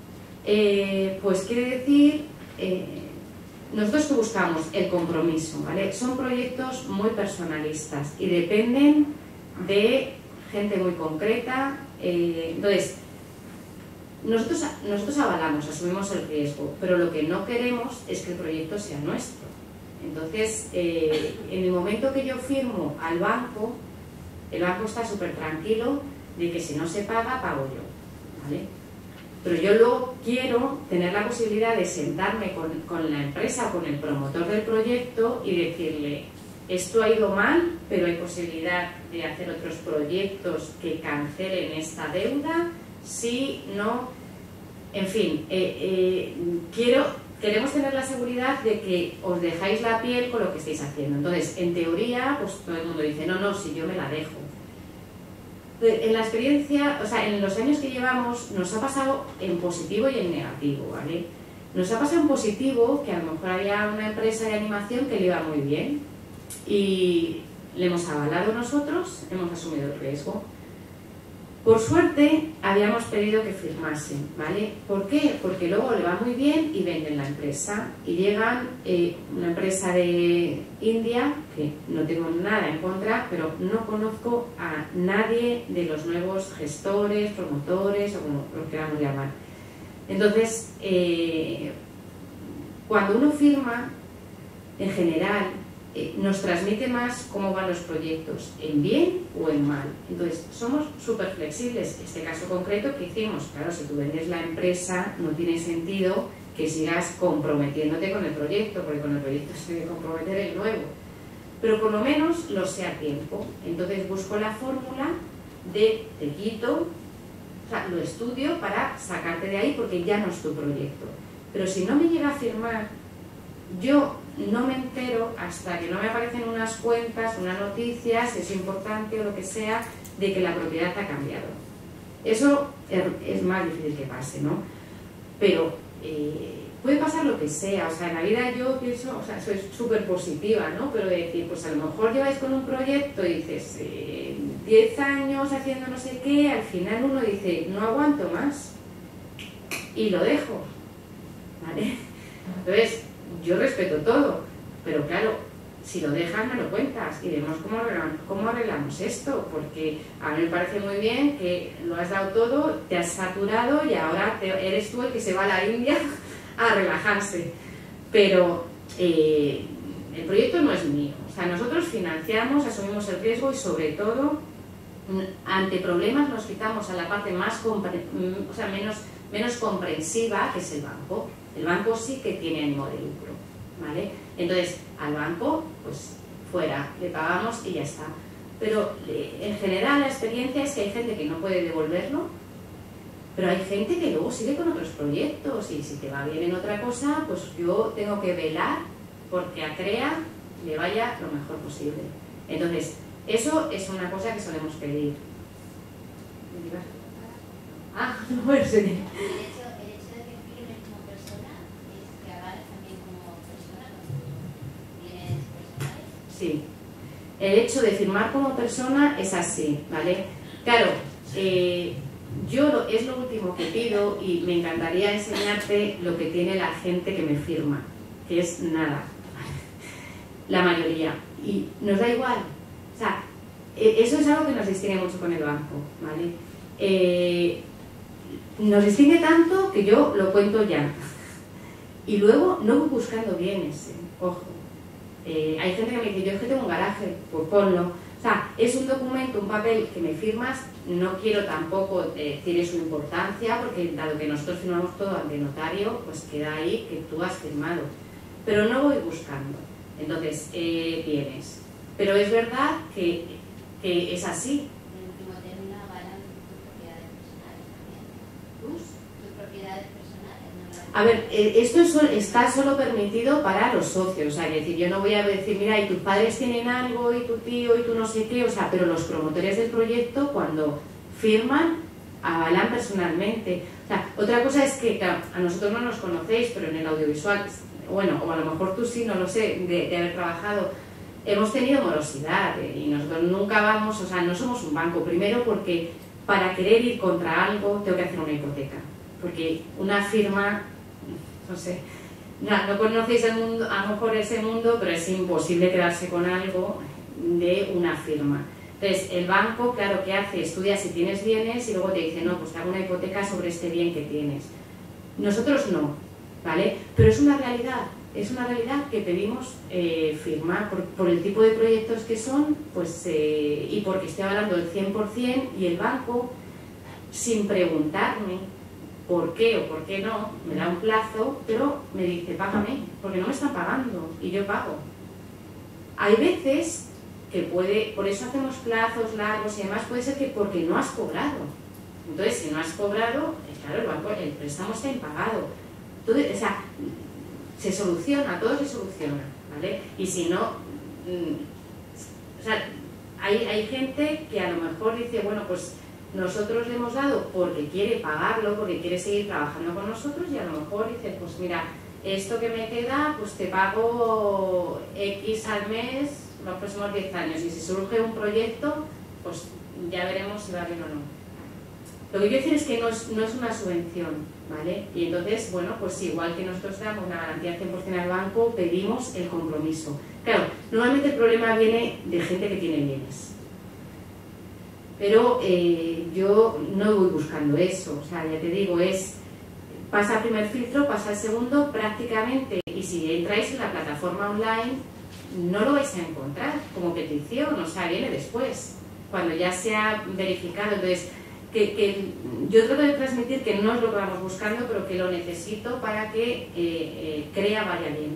Eh, pues quiere decir, eh, nosotros que buscamos el compromiso, ¿vale? Son proyectos muy personalistas y dependen de gente muy concreta, eh, entonces nosotros, nosotros avalamos, asumimos el riesgo, pero lo que no queremos es que el proyecto sea nuestro. Entonces, eh, en el momento que yo firmo al banco, el banco está súper tranquilo de que si no se paga, pago yo, ¿vale? Pero yo luego quiero tener la posibilidad de sentarme con, con la empresa o con el promotor del proyecto y decirle: esto ha ido mal, pero hay posibilidad de hacer otros proyectos que cancelen esta deuda, sí, no, en fin, eh, eh, quiero, queremos tener la seguridad de que os dejáis la piel con lo que estáis haciendo. Entonces, en teoría, pues todo el mundo dice, no, no, si yo me la dejo. En la experiencia, o sea, en los años que llevamos, nos ha pasado en positivo y en negativo, ¿vale? Nos ha pasado en positivo que a lo mejor había una empresa de animación que le iba muy bien, y le hemos avalado nosotros, hemos asumido el riesgo. Por suerte habíamos pedido que firmasen, ¿vale? ¿Por qué? Porque luego le va muy bien y venden la empresa y llegan eh, una empresa de India, que no tengo nada en contra, pero no conozco a nadie de los nuevos gestores, promotores o como lo queramos llamar. Entonces, eh, cuando uno firma, en general, Eh, nos transmite más cómo van los proyectos, en bien o en mal. Entonces, somos súper flexibles. Este caso concreto que hicimos, claro, si tú vendes la empresa, no tiene sentido que sigas comprometiéndote con el proyecto, porque con el proyecto se debe comprometer el nuevo. Pero por lo menos lo sé a tiempo. Entonces busco la fórmula de te quito, o sea, lo estudio para sacarte de ahí porque ya no es tu proyecto. Pero si no me llega a firmar, yo no me entero hasta que no me aparecen unas cuentas, una noticia, si es importante o lo que sea, de que la propiedad ha cambiado. Eso es más difícil que pase, ¿no? Pero eh, puede pasar lo que sea. O sea, en la vida yo pienso, o sea, soy súper positiva, ¿no? Pero de decir, pues a lo mejor lleváis con un proyecto y dices, eh, diez años haciendo no sé qué, al final uno dice, no aguanto más y lo dejo, ¿vale? Entonces, yo respeto todo, pero claro, si lo dejas me lo cuentas y vemos cómo arreglamos, cómo arreglamos esto, porque a mí me parece muy bien que lo has dado todo, te has saturado y ahora te, eres tú el que se va a la India a relajarse. Pero eh, el proyecto no es mío, o sea, nosotros financiamos, asumimos el riesgo y sobre todo, ante problemas nos quitamos a la parte más, o sea, menos, menos comprensiva, que es el banco. El banco sí que tiene ánimo de lucro, ¿vale? Entonces, al banco, pues fuera, le pagamos y ya está. Pero eh, en general la experiencia es que hay gente que no puede devolverlo, pero hay gente que luego sigue con otros proyectos y si te va bien en otra cosa, pues yo tengo que velar porque a CREA le vaya lo mejor posible. Entonces, eso es una cosa que solemos pedir. Ah, no puede ser. Viene sí. El hecho de firmar como persona es así, ¿vale? Claro, eh, yo lo, es lo último que pido y me encantaría enseñarte lo que tiene la gente que me firma, que es nada, la mayoría. Y nos da igual. O sea, eso es algo que nos distingue mucho con el banco, ¿vale? Eh, nos distingue tanto que yo lo cuento ya. Y luego no voy buscando bienes, ¿eh? Ojo. Eh, hay gente que me dice, yo es que tengo un garaje, pues ponlo. O sea, es un documento, un papel que me firmas, no quiero tampoco decir su importancia, porque dado que nosotros firmamos todo ante notario, pues queda ahí que tú has firmado. Pero no voy buscando. Entonces, eh, bienes. Pero es verdad que, que es así. En último término, avalan tus propiedades personales también. ¿Tus? Tus propiedades personales. No A ver, esto es, está solo permitido para los socios, o sea, es decir, yo no voy a decir, mira, y tus padres tienen algo, y tu tío, y tu no sé qué, o sea, pero los promotores del proyecto, cuando firman, avalan personalmente. O sea, otra cosa es que, claro, a nosotros no nos conocéis, pero en el audiovisual, bueno, o a lo mejor tú sí, no lo sé, de, de haber trabajado, hemos tenido morosidad, eh, y nosotros nunca vamos, o sea, no somos un banco, primero porque para querer ir contra algo tengo que hacer una hipoteca, porque una firma, no sé, no, no conocéis el mundo, a lo mejor ese mundo, pero es imposible quedarse con algo de una firma. Entonces, el banco, claro, ¿qué hace? Estudia si tienes bienes y luego te dice, no, pues te hago una hipoteca sobre este bien que tienes. Nosotros no, ¿vale? Pero es una realidad, es una realidad que pedimos eh, firmar por, por el tipo de proyectos que son, pues, eh, y porque estoy hablando del cien por cien, y el banco, sin preguntarme por qué o por qué no, me da un plazo, pero me dice, págame, porque no me están pagando, y yo pago. Hay veces que puede, por eso hacemos plazos largos y demás, puede ser que porque no has cobrado. Entonces, si no has cobrado, claro, el banco, el préstamo está impagado. Entonces, o sea, se soluciona, todo se soluciona, ¿vale? Y si no, mmm, o sea, hay, hay gente que a lo mejor dice, bueno, pues nosotros le hemos dado porque quiere pagarlo, porque quiere seguir trabajando con nosotros, y a lo mejor dice, pues mira, esto que me queda, pues te pago X al mes los próximos diez años, y si surge un proyecto, pues ya veremos si va bien o no. Lo que quiero decir es que no es, no es una subvención, ¿vale? Y entonces, bueno, pues igual que nosotros damos una garantía cien por cien al banco, pedimos el compromiso. Claro, normalmente el problema viene de gente que tiene bienes. Pero eh, yo no voy buscando eso, o sea, ya te digo, es pasa el primer filtro, pasa el segundo, prácticamente, y si entráis en la plataforma online, no lo vais a encontrar como petición, o sea, viene después, cuando ya se ha verificado. Entonces, que, que yo trato de transmitir que no es lo que vamos buscando, pero que lo necesito para que eh, eh, CREA vaya bien.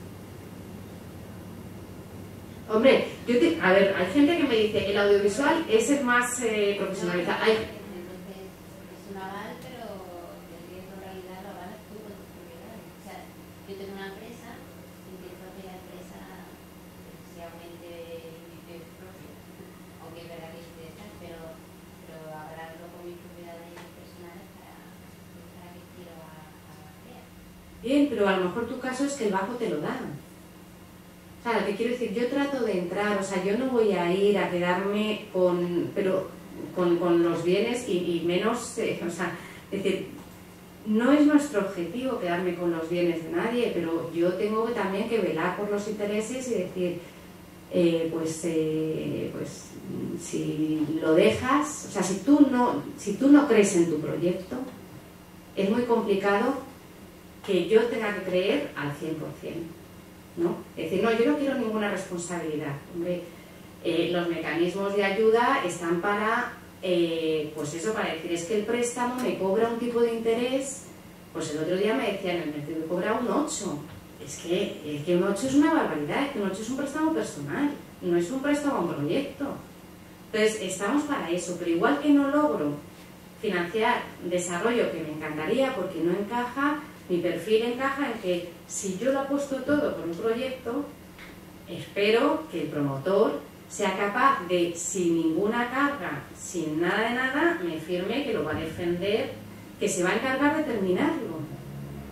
Hombre, yo te, a ver, hay gente que me dice, el audiovisual es el más eh, profesionalizado. Hay, Entonces, es un aval, pero el riesgo en realidad lo avalas tú con tus propiedades. O sea, yo tengo una empresa, intento que la empresa se aumente mi propio, aunque es verdad que es de estas, pero, pero avalarlo con mis propiedades personales para, para que quiero a, a la CREA. bien, pero a lo mejor tu caso es que el banco te lo da. O sea, lo que quiero decir, yo trato de entrar, o sea, yo no voy a ir a quedarme con, pero con, con los bienes y, y menos, eh, o sea, es decir, no es nuestro objetivo quedarme con los bienes de nadie, pero yo tengo también que velar por los intereses y decir, eh, pues, eh, pues, si lo dejas, o sea, si tú no, si tú no crees en tu proyecto, es muy complicado que yo tenga que creer al cien por cien. ¿No? Es decir, no, yo no quiero ninguna responsabilidad. Hombre, eh, los mecanismos de ayuda están para, eh, pues eso, para decir, es que el préstamo me cobra un tipo de interés, pues el otro día me decían, el mercado me cobra un ocho. Es que, es que un ocho es una barbaridad, es que un ocho es un préstamo personal, no es un préstamo a un proyecto. Entonces, estamos para eso, pero igual que no logro financiar desarrollo que me encantaría porque no encaja, mi perfil encaja en que si yo lo apuesto todo por un proyecto, espero que el promotor sea capaz de, sin ninguna carga, sin nada de nada, me firme que lo va a defender, que se va a encargar de terminarlo.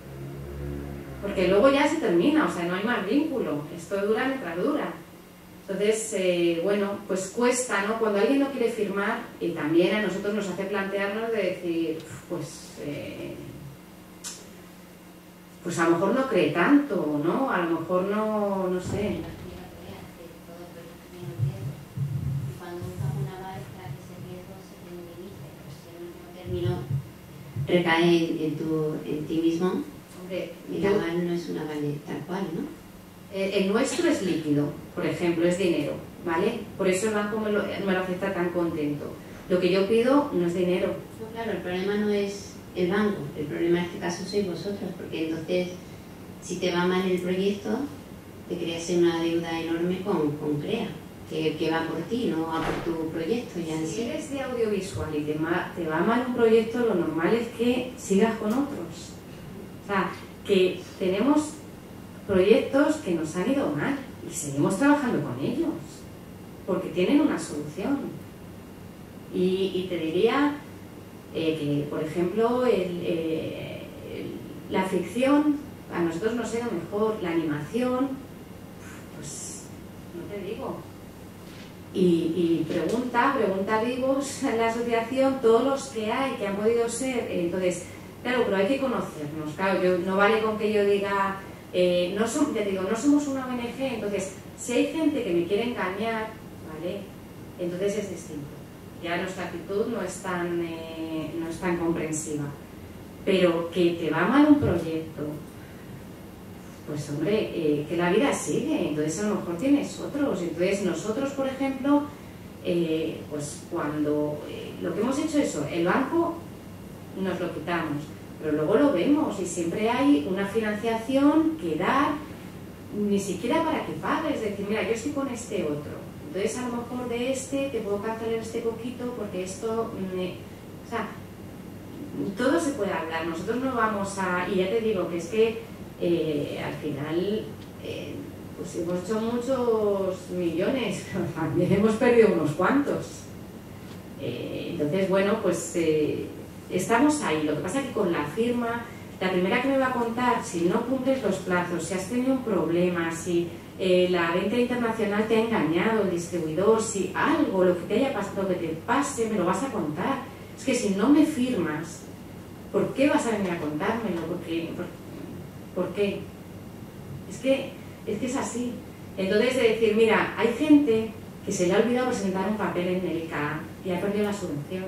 Porque luego ya se termina, o sea, no hay más vínculo, esto dura mientras dura. Entonces, eh, bueno, pues cuesta, ¿no? Cuando alguien no quiere firmar, y también a nosotros nos hace plantearnos de decir, pues, eh, pues a lo mejor no cree tanto, ¿no? A lo mejor no, no sé. Recae en, en, tu, en ti mismo. Hombre, el aval no es un aval tal cual, ¿no? El, el nuestro es líquido, por ejemplo, es dinero, ¿vale? Por eso el banco me lo, me lo acepta tan contento. Lo que yo pido no es dinero. No, claro, el problema no es el banco, el problema en este caso sois vosotros, porque entonces, si te va mal el proyecto, te creas una deuda enorme con, con CREA. Que, que va por ti, no va por tu proyecto ya en sí. Si eres de audiovisual y te, ma, te va mal un proyecto, lo normal es que sigas con otros. O sea, que tenemos proyectos que nos han ido mal y seguimos trabajando con ellos, porque tienen una solución. Y, y te diría eh, que, por ejemplo, el, eh, el, la ficción a nosotros nos ha ido mejor, la animación, pues no te digo. Y, y pregunta, pregunta vivos en la asociación, todos los que hay, que han podido ser. Entonces, claro, pero hay que conocernos. Claro, yo, no vale con que yo diga, eh, no, son, te digo, no somos una O N G, entonces, si hay gente que me quiere engañar, ¿vale? Entonces es distinto. Ya nuestra actitud no es tan, eh, no es tan comprensiva. Pero que te va mal un proyecto, pues hombre, eh, que la vida sigue, entonces a lo mejor tienes otros. Entonces nosotros, por ejemplo, eh, pues cuando eh, lo que hemos hecho es eso, el banco nos lo quitamos, pero luego lo vemos y siempre hay una financiación que dar, ni siquiera para que pagues, es decir, mira, yo estoy con este otro, entonces a lo mejor de este te puedo cancelar este poquito porque esto, me... o sea, todo se puede hablar, nosotros no vamos a, y ya te digo que es que Eh, al final eh, pues hemos hecho muchos millones, pero también hemos perdido unos cuantos. Eh, entonces, bueno, pues eh, estamos ahí. Lo que pasa es que con la firma, la primera que me va a contar, si no cumples los plazos, si has tenido un problema, si eh, la venta internacional te ha engañado, el distribuidor, si algo, lo que te haya pasado, lo que te pase, me lo vas a contar. Es que si no me firmas, ¿por qué vas a venir a contármelo? Porque, porque ¿por qué? Es que, es que es así. Entonces, de decir, mira, hay gente que se le ha olvidado presentar un papel en el I C A y ha perdido la subvención.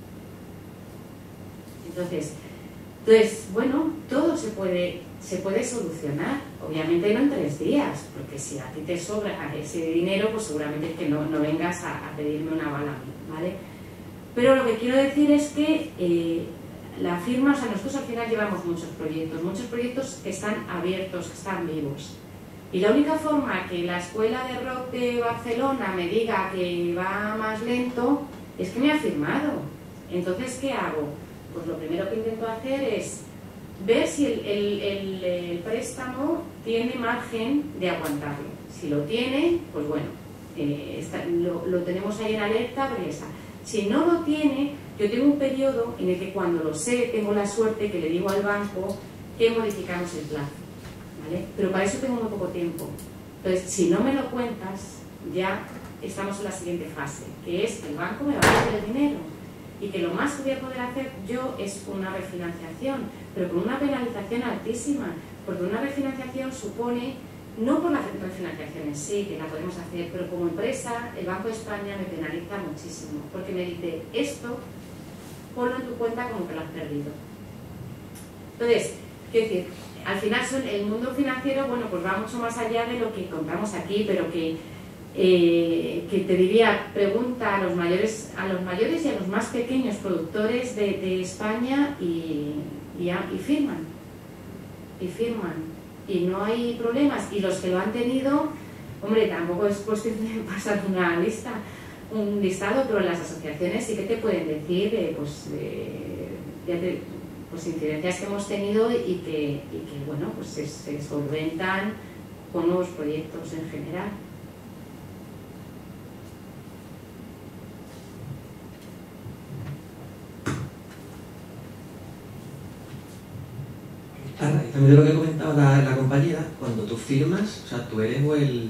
Entonces, entonces, bueno, todo se puede, se puede solucionar. Obviamente no en tres días, porque si a ti te sobra ese dinero, pues seguramente que no, no vengas a, a pedirme una bala a mí, ¿vale? Pero lo que quiero decir es que eh, la firma, o sea, nosotros al final llevamos muchos proyectos, muchos proyectos que están abiertos, que están vivos. Y la única forma que la escuela de rock de Barcelona me diga que va más lento es que me ha firmado. Entonces, ¿qué hago? Pues lo primero que intento hacer es ver si el, el, el, el préstamo tiene margen de aguantarlo. Si lo tiene, pues bueno, eh, está, lo, lo tenemos ahí en alerta, brisa. Si no lo tiene, yo tengo un periodo en el que cuando lo sé, tengo la suerte que le digo al banco que modificamos el plazo, ¿vale? Pero para eso tengo muy poco tiempo. Entonces, si no me lo cuentas, ya estamos en la siguiente fase, que es que el banco me va a dar el dinero y que lo más que voy a poder hacer yo es una refinanciación, pero con una penalización altísima, porque una refinanciación supone, no por la refinanciación en sí, que la podemos hacer, pero como empresa, el Banco de España me penaliza muchísimo, porque me dice, esto, ponlo en tu cuenta como que lo has perdido. Entonces, quiero decir, al final son, el mundo financiero, bueno, pues va mucho más allá de lo que contamos aquí, pero que, eh, que te diría, pregunta a los mayores, a los mayores y a los más pequeños productores de, de España y, y, y firman, y firman. Y no hay problemas, y los que lo han tenido, hombre, tampoco es cuestión de pasar una lista, un listado, pero las asociaciones sí que te pueden decir eh, pues, eh, de, pues incidencias que hemos tenido y que, y que bueno, pues se, se solventan con nuevos proyectos en general. También de lo que comentaba la, la compañera, cuando tú firmas, o sea, tú eres o el,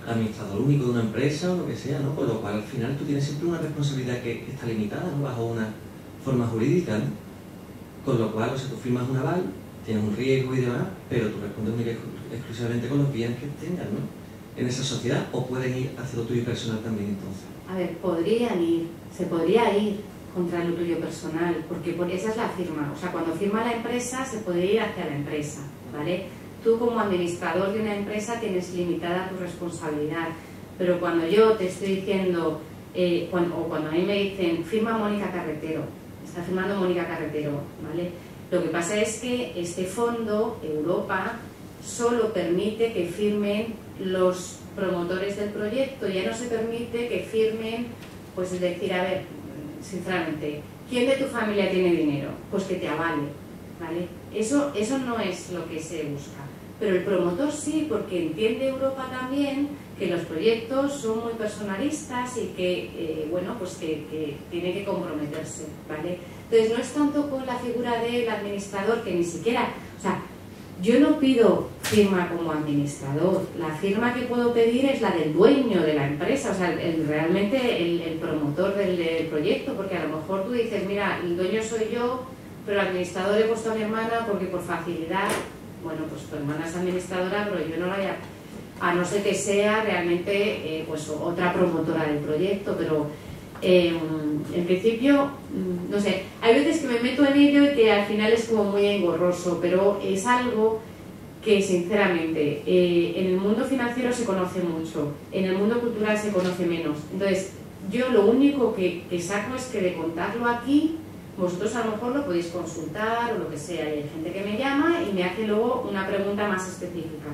administrador único de una empresa o lo que sea, ¿no? Con lo cual al final tú tienes siempre una responsabilidad que, que está limitada, ¿no? Bajo una forma jurídica, ¿no? Con lo cual, o sea, tú firmas un aval, tienes un riesgo y demás, pero tú respondes única y exclusivamente con los bienes que tengas, ¿no? En esa sociedad, o pueden ir hacia lo tuyo personal también, entonces. A ver, podrían ir, se podría ir contra lo tuyo personal, porque por, esa es la firma. O sea, cuando firma la empresa, se puede ir hacia la empresa, ¿vale? Tú como administrador de una empresa tienes limitada tu responsabilidad, pero cuando yo te estoy diciendo, eh, cuando, o cuando a mí me dicen, firma Mónica Carretero, está firmando Mónica Carretero, ¿vale? Lo que pasa es que este fondo, Europa, solo permite que firmen los promotores del proyecto, ya no se permite que firmen, pues es decir, a ver, sinceramente, ¿quién de tu familia tiene dinero? Pues que te avale, ¿vale? Eso, eso no es lo que se busca, pero el promotor sí, porque entiende Europa también que los proyectos son muy personalistas y que, eh, bueno, pues que, que tiene que comprometerse, ¿vale? Entonces no es tanto con la figura del administrador, que ni siquiera, o sea, yo no pido firma como administrador, la firma que puedo pedir es la del dueño de la empresa, o sea, el, realmente el, el promotor del, del proyecto, porque a lo mejor tú dices, mira, el dueño soy yo, pero el administrador he puesto a mi hermana porque por facilidad, bueno, pues tu hermana es administradora, pero yo no la voy a, a no ser que sea realmente eh, pues otra promotora del proyecto, pero eh, en principio, no sé, hay veces que me meto en ello y que al final es como muy engorroso, pero es algo que sinceramente eh, en el mundo financiero se conoce mucho, en el mundo cultural se conoce menos. Entonces yo lo único que, que saco es que de contarlo aquí, vosotros a lo mejor lo podéis consultar o lo que sea, y hay gente que me llama y me hace luego una pregunta más específica.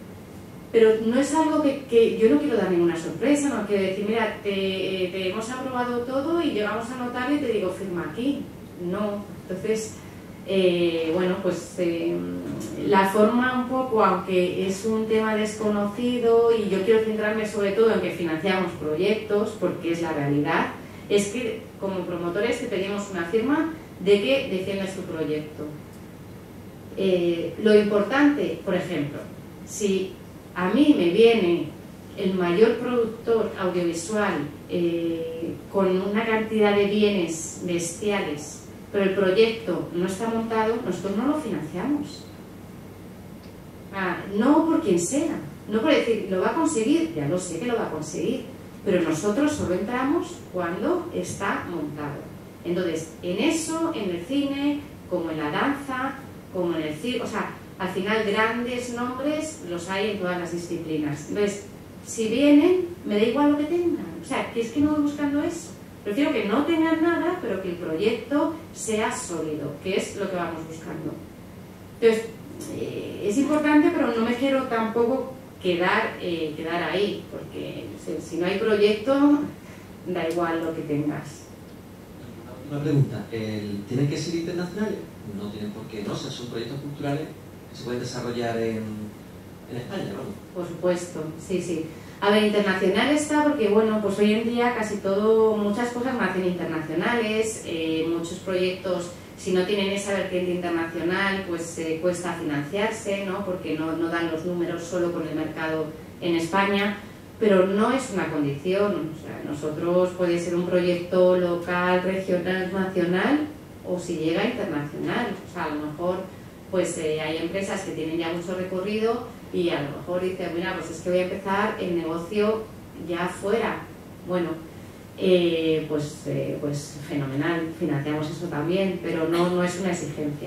Pero no es algo que, que yo no quiero dar ninguna sorpresa, no quiero decir, mira, te, te hemos aprobado todo y llegamos a notario y te digo, firma aquí. No, entonces, eh, bueno, pues eh, la forma un poco, aunque es un tema desconocido y yo quiero centrarme sobre todo en que financiamos proyectos, porque es la realidad, es que como promotores te pedimos una firma de que defiendas tu proyecto. Eh, lo importante, por ejemplo, si a mí me viene el mayor productor audiovisual eh, con una cantidad de bienes bestiales, pero el proyecto no está montado, nosotros no lo financiamos. Ah, no por quien sea, no por decir, lo va a conseguir, ya lo sé que lo va a conseguir, pero nosotros solo entramos cuando está montado. Entonces, en eso, en el cine, como en la danza, como en el circo, o sea, al final grandes nombres los hay en todas las disciplinas. Entonces, si vienen, me da igual lo que tengan. O sea, que es que no voy buscando eso. Prefiero que no tengan nada, pero que el proyecto sea sólido, que es lo que vamos buscando. Entonces, eh, es importante, pero no me quiero tampoco quedar, eh, quedar ahí, porque si, si no hay proyecto, da igual lo que tengas. Una pregunta, ¿tienen que ser internacionales? No tienen por qué, ¿no? O sea, son proyectos culturales que se pueden desarrollar en, en España, ¿no? Por supuesto, sí, sí. A ver, internacional está porque, bueno, pues hoy en día casi todo, muchas cosas nacen internacionales, eh, muchos proyectos, si no tienen esa vertiente internacional, pues eh, cuesta financiarse, ¿no? Porque no, no dan los números solo con el mercado en España, pero no es una condición. O sea, nosotros puede ser un proyecto local, regional, nacional, o si llega internacional. O sea, a lo mejor pues eh, hay empresas que tienen ya mucho recorrido y a lo mejor dicen, mira, pues es que voy a empezar el negocio ya fuera. Bueno, eh, pues, eh, pues fenomenal, financiamos eso también, pero no, no es una exigencia.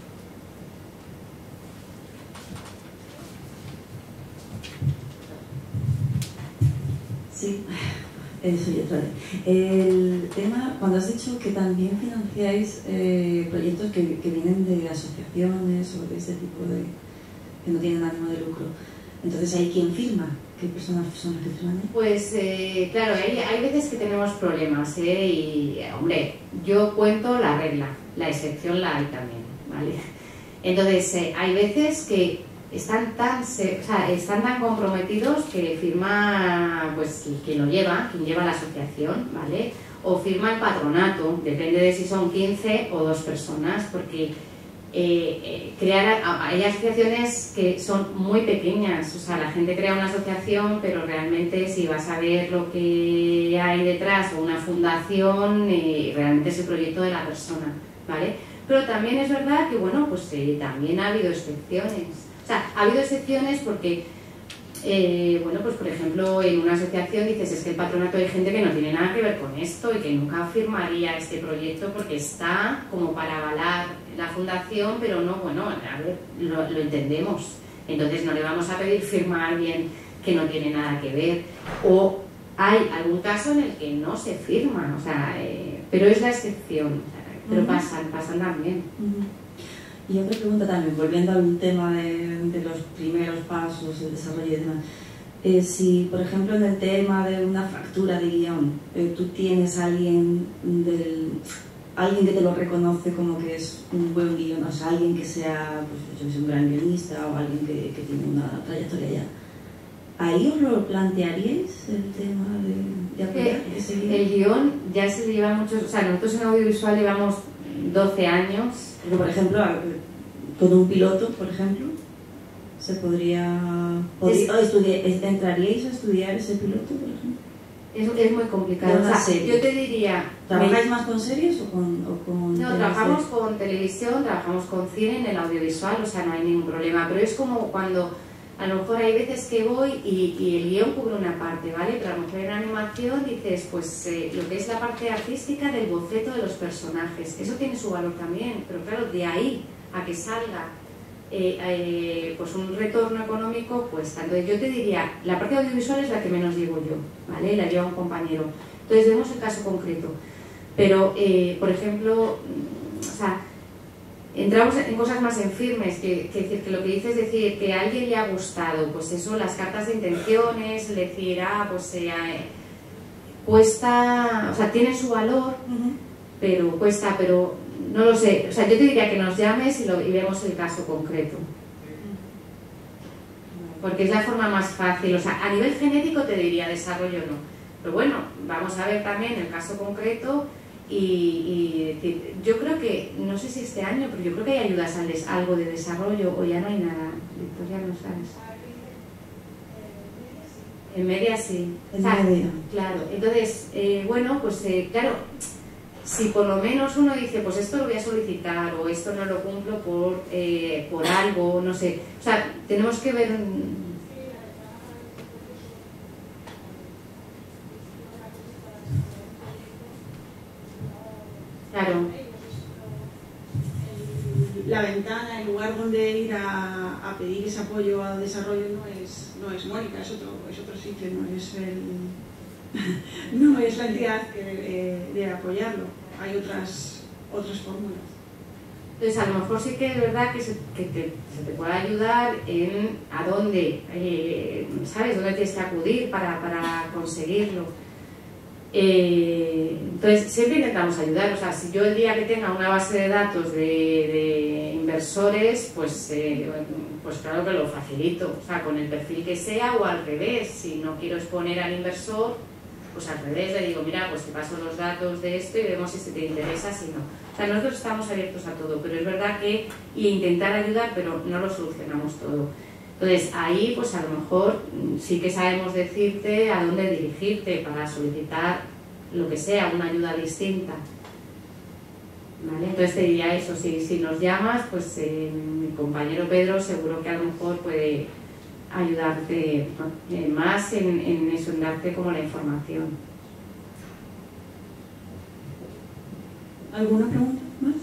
Sí, soy otra vez. El tema, cuando has dicho que también financiáis eh, proyectos que, que vienen de asociaciones o de ese tipo de... que no tienen ánimo de lucro, entonces ¿hay quién firma? ¿Qué personas son las que firman? Pues eh, claro, hay, hay veces que tenemos problemas, ¿eh? Y hombre, yo cuento la regla, la excepción la hay también, ¿vale? Entonces eh, hay veces que están tan, se, o sea, están tan comprometidos que firma pues quien lo lleva, quien lleva la asociación, ¿vale? O firma el patronato, depende de si son quince o dos personas, porque eh, eh, crear, hay asociaciones que son muy pequeñas, o sea, la gente crea una asociación, pero realmente si vas a ver lo que hay detrás o una fundación, eh, realmente es el proyecto de la persona, ¿vale? Pero también es verdad que, bueno, pues eh, también ha habido excepciones, o sea, ha habido excepciones porque Eh, bueno, pues por ejemplo, en una asociación dices, es que el patronato hay gente que no tiene nada que ver con esto y que nunca firmaría este proyecto porque está como para avalar la fundación, pero no, bueno, a ver, lo, lo entendemos. Entonces no le vamos a pedir firma a alguien que no tiene nada que ver. O hay algún caso en el que no se firma, o sea, eh, pero es la excepción, o sea, pero uh-huh. pasan, pasan también. Uh-huh. Y otra pregunta también, volviendo al tema de, de los primeros pasos, el desarrollo y demás. Eh, si, por ejemplo, en el tema de una fractura de guión, eh, tú tienes a alguien, del, alguien que te lo reconoce como que es un buen guion, o sea, alguien que sea pues, yo que sé, un gran guionista o alguien que, que tiene una trayectoria ya, ¿ahí os lo plantearíais el tema de, de apoyar eh, ese guión? El guión ya se lleva muchos, o sea, nosotros en audiovisual llevamos doce años. Porque, por ejemplo, con un piloto, por ejemplo, se podría... podría estudiar, ¿entraríais a estudiar ese piloto, por ejemplo? Es, es muy complicado. O sea, yo te diría... ¿Trabajáis me... más con series o con...? O con no, trabajamos con televisión, trabajamos con cine, en el audiovisual, o sea, no hay ningún problema. Pero es como cuando... A lo mejor hay veces que voy y, y el guión cubre una parte, ¿vale? Pero a lo mejor en animación dices, pues eh, lo que es la parte artística del boceto de los personajes, eso tiene su valor también, pero claro, de ahí a que salga eh, eh, pues un retorno económico, pues tanto. Yo te diría, la parte audiovisual es la que menos llevo yo, ¿vale? La lleva un compañero. Entonces vemos el caso concreto. Pero, eh, por ejemplo, o sea, entramos en cosas más en firmes, que, que, que lo que dices es decir, que a alguien le ha gustado, pues eso, las cartas de intenciones, decir, ah, pues eh, cuesta, o sea, tiene su valor, uh-huh. pero cuesta, pero no lo sé, o sea, yo te diría que nos llames y, lo, y vemos el caso concreto. Porque es la forma más fácil, o sea, a nivel genérico te diría desarrollo no, pero bueno, vamos a ver también el caso concreto. Y, y decir, yo creo que, no sé si este año, pero yo creo que hay ayudas al des, algo de desarrollo o ya no hay nada. Victoria, no sabes. En media sí. En o sea, media. Claro, entonces, eh, bueno, pues eh, claro, si por lo menos uno dice, pues esto lo voy a solicitar o esto no lo cumplo por, eh, por algo, no sé. O sea, tenemos que ver... Claro. La ventana, el lugar donde ir a, a pedir ese apoyo al desarrollo no es, no es Mónica, es otro, es otro sitio, no es, el, no es la entidad que debe, debe apoyarlo. Hay otras, otras fórmulas. Entonces, a lo mejor sí que es verdad que se, que te, se te puede ayudar en a dónde, eh, ¿sabes? Dónde tienes que acudir para, para conseguirlo. Eh, entonces, siempre intentamos ayudar. O sea, si yo el día que tenga una base de datos de, de inversores, pues, eh, pues claro que lo facilito. O sea, con el perfil que sea o al revés. Si no quiero exponer al inversor, pues al revés le digo, mira, pues te paso los datos de esto y vemos si se te interesa, si no. O sea, nosotros estamos abiertos a todo, pero es verdad que y intentar ayudar, pero no lo solucionamos todo. Entonces, ahí, pues a lo mejor sí que sabemos decirte a dónde dirigirte para solicitar lo que sea, una ayuda distinta. ¿Vale? Entonces te diría eso, si, si nos llamas, pues eh, mi compañero Pedro seguro que a lo mejor puede ayudarte eh, más en, en eso, en darte como la información. ¿Alguna pregunta más?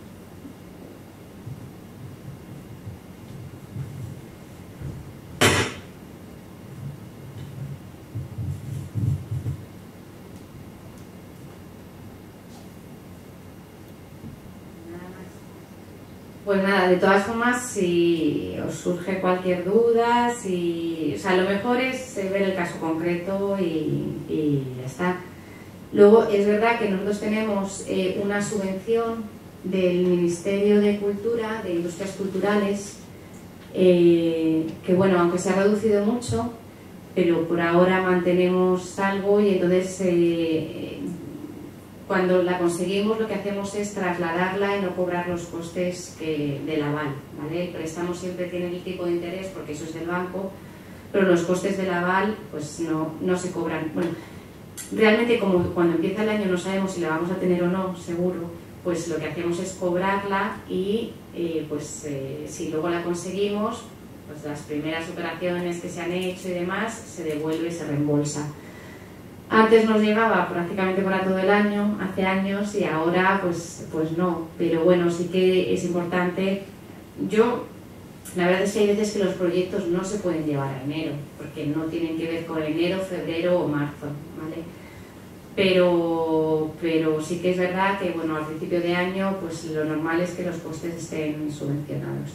Pues nada, de todas formas, si os surge cualquier duda, si, o sea, lo mejor es ver el caso concreto y, y ya está. Luego, es verdad que nosotros tenemos eh, una subvención del Ministerio de Cultura, de Industrias Culturales, eh, que bueno, aunque se ha reducido mucho, pero por ahora mantenemos algo y entonces... Eh, cuando la conseguimos lo que hacemos es trasladarla y no cobrar los costes que, del aval, ¿vale? El préstamo siempre tiene el tipo de interés porque eso es del banco, pero los costes del aval pues no, no se cobran. Bueno, realmente como cuando empieza el año no sabemos si la vamos a tener o no, seguro, pues lo que hacemos es cobrarla y eh, pues eh, si luego la conseguimos, pues las primeras operaciones que se han hecho y demás se devuelve y se reembolsa. Antes nos llegaba prácticamente para todo el año, hace años, y ahora pues, pues no. Pero bueno, sí que es importante. Yo, la verdad es que hay veces que los proyectos no se pueden llevar a enero, porque no tienen que ver con enero, febrero o marzo, ¿vale? Pero, pero sí que es verdad que bueno, al principio de año pues lo normal es que los costes estén subvencionados.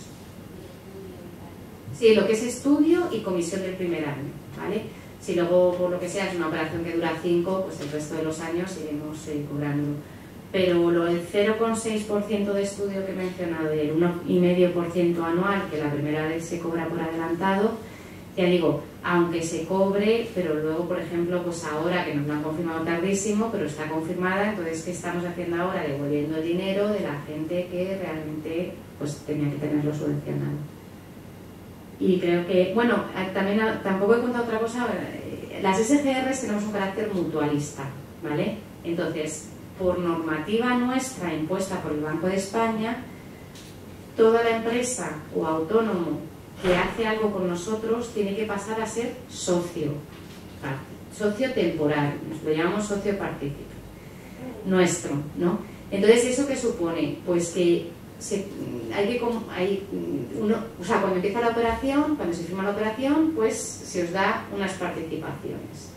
Sí, lo que es estudio y comisión del primer año, ¿vale? Si luego, por lo que sea, es una operación que dura cinco, pues el resto de los años iremos eh, cobrándolo. Pero lo del cero coma seis por ciento de estudio que he mencionado, del uno coma cinco por ciento anual, que la primera vez se cobra por adelantado, ya digo, aunque se cobre, pero luego, por ejemplo, pues ahora que nos lo han confirmado tardísimo, pero está confirmada, entonces, ¿qué estamos haciendo ahora? Devolviendo el dinero de la gente que realmente pues tenía que tenerlo subvencionado. Y creo que, bueno, también tampoco he contado otra cosa, las S G Rs tenemos un carácter mutualista, ¿vale? Entonces, por normativa nuestra impuesta por el Banco de España, toda la empresa o autónomo que hace algo con nosotros tiene que pasar a ser socio, socio temporal, nos lo llamamos socio partícipe, nuestro, ¿no? Entonces, ¿eso qué supone? Pues que Se, hay que, hay uno, o sea, cuando empieza la operación, cuando se firma la operación, pues se os da unas participaciones.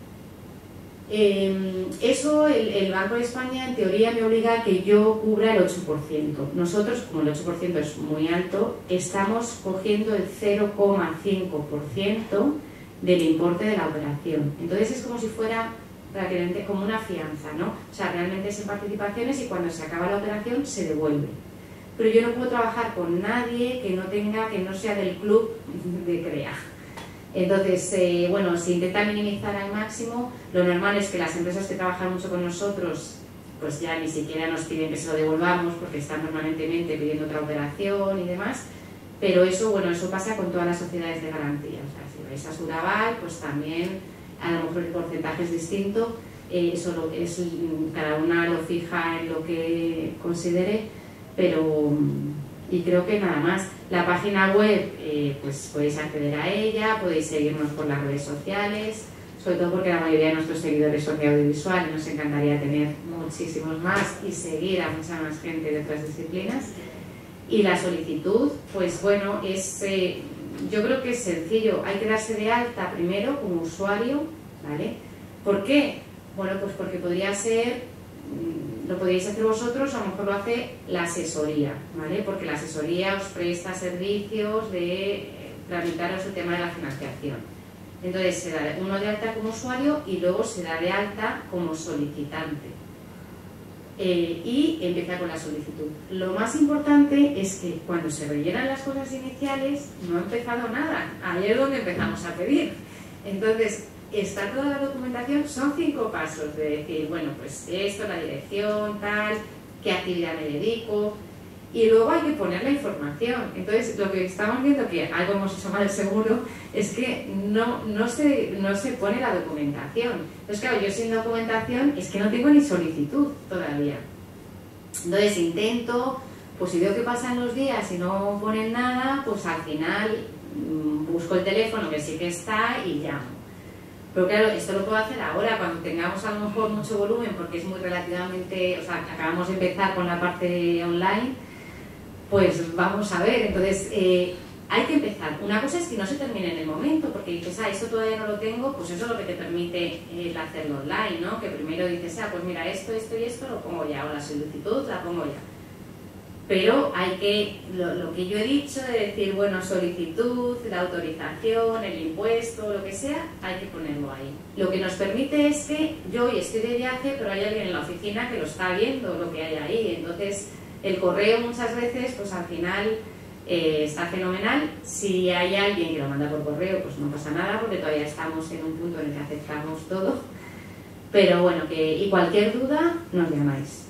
Eh, eso el, el Banco de España en teoría me obliga a que yo cubra el ocho por ciento. Nosotros, como el ocho por ciento es muy alto, estamos cogiendo el cero coma cinco por ciento del importe de la operación. Entonces es como si fuera prácticamente como una fianza, ¿no? O sea, realmente son participaciones y cuando se acaba la operación se devuelve. Pero yo no puedo trabajar con nadie que no tenga, que no sea del club de CREA. Entonces, eh, bueno, se intenta minimizar al máximo. Lo normal es que las empresas que trabajan mucho con nosotros, pues ya ni siquiera nos piden que se lo devolvamos porque están permanentemente pidiendo otra operación y demás. Pero eso, bueno, eso pasa con todas las sociedades de garantía. O sea, si vais a Suraval, pues también a lo mejor el porcentaje es distinto. Eh, eso lo, es, cada una lo fija en lo que considere. Pero, y creo que nada más. La página web, eh, pues podéis acceder a ella, podéis seguirnos por las redes sociales, sobre todo porque la mayoría de nuestros seguidores son de audiovisual y nos encantaría tener muchísimos más y seguir a mucha más gente de otras disciplinas. Y la solicitud, pues bueno, es, eh, yo creo que es sencillo, hay que darse de alta primero como usuario, ¿vale? ¿Por qué? Bueno, pues porque podría ser... lo podéis hacer vosotros, a lo mejor lo hace la asesoría, ¿vale? Porque la asesoría os presta servicios de tramitaros el tema de la financiación. Entonces se da uno de alta como usuario y luego se da de alta como solicitante. Eh, y empieza con la solicitud. Lo más importante es que cuando se rellenan las cosas iniciales no ha empezado nada. Ahí es donde empezamos a pedir. Entonces, está toda la documentación, son cinco pasos de decir, bueno, pues esto, la dirección, tal, qué actividad me dedico, y luego hay que poner la información. Entonces, lo que estamos viendo, que algo hemos hecho mal seguro, es que no, no, se, no se pone la documentación. Entonces, claro, yo sin documentación es que no tengo ni solicitud todavía. Entonces, intento, pues si veo que pasan los días y no ponen nada, pues al final mmm, busco el teléfono que sí que está y llamo. Pero claro, esto lo puedo hacer ahora, cuando tengamos a lo mejor mucho volumen, porque es muy relativamente, o sea, acabamos de empezar con la parte online, pues vamos a ver. Entonces, eh, hay que empezar. Una cosa es que no se termine en el momento, porque dices, ah, esto todavía no lo tengo, pues eso es lo que te permite el hacerlo online, ¿no? Que primero dices, ah, pues mira, esto, esto y esto lo pongo ya, o la solicitud la pongo ya. Pero hay que, lo, lo que yo he dicho de decir, bueno, solicitud, la autorización, el impuesto, lo que sea, hay que ponerlo ahí. Lo que nos permite es que yo hoy estoy de viaje, pero hay alguien en la oficina que lo está viendo, lo que hay ahí. Entonces, el correo muchas veces, pues al final eh, está fenomenal. Si hay alguien que lo manda por correo, pues no pasa nada, porque todavía estamos en un punto en el que aceptamos todo. Pero bueno, que y cualquier duda nos llamáis.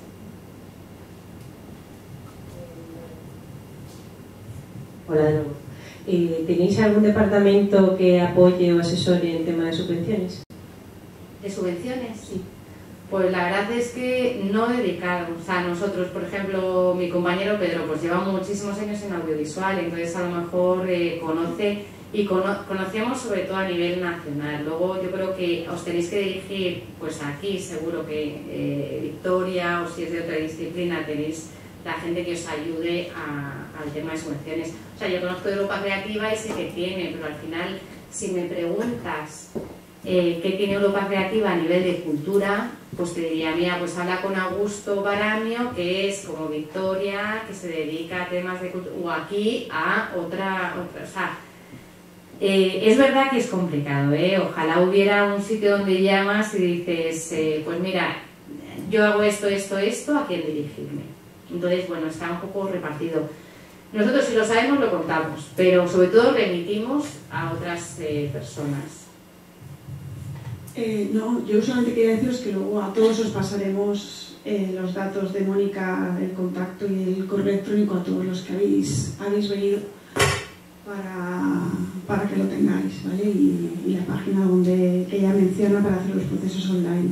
Hola de nuevo. Eh, ¿Tenéis algún departamento que apoye o asesore en tema de subvenciones? ¿De subvenciones? Sí. Pues la verdad es que no dedicamos, o sea, nosotros, por ejemplo, mi compañero Pedro, pues lleva muchísimos años en audiovisual, entonces a lo mejor eh, conoce y cono conocemos sobre todo a nivel nacional. Luego yo creo que os tenéis que dirigir, pues aquí seguro que eh, Victoria, o si es de otra disciplina, tenéis la gente que os ayude a, al tema de subvenciones. O sea, yo conozco Europa Creativa y sé que tiene, pero al final, si me preguntas eh, qué tiene Europa Creativa a nivel de cultura, pues te diría, mira, pues habla con Augusto Baramio, que es como Victoria, que se dedica a temas de cultura, o aquí a otra, otra o sea, eh, es verdad que es complicado, ¿eh? Ojalá hubiera un sitio donde llamas y dices, eh, pues mira, yo hago esto, esto, esto, ¿a quién dirigirme? Entonces, bueno, está un poco repartido. Nosotros si lo sabemos lo contamos, pero sobre todo remitimos a otras eh, personas. Eh, no, yo solamente quería deciros que luego a todos os pasaremos eh, los datos de Mónica, el contacto y el correo electrónico a todos los que habéis, habéis venido para, para que lo tengáis, ¿vale? Y, y la página donde ella menciona para hacer los procesos online.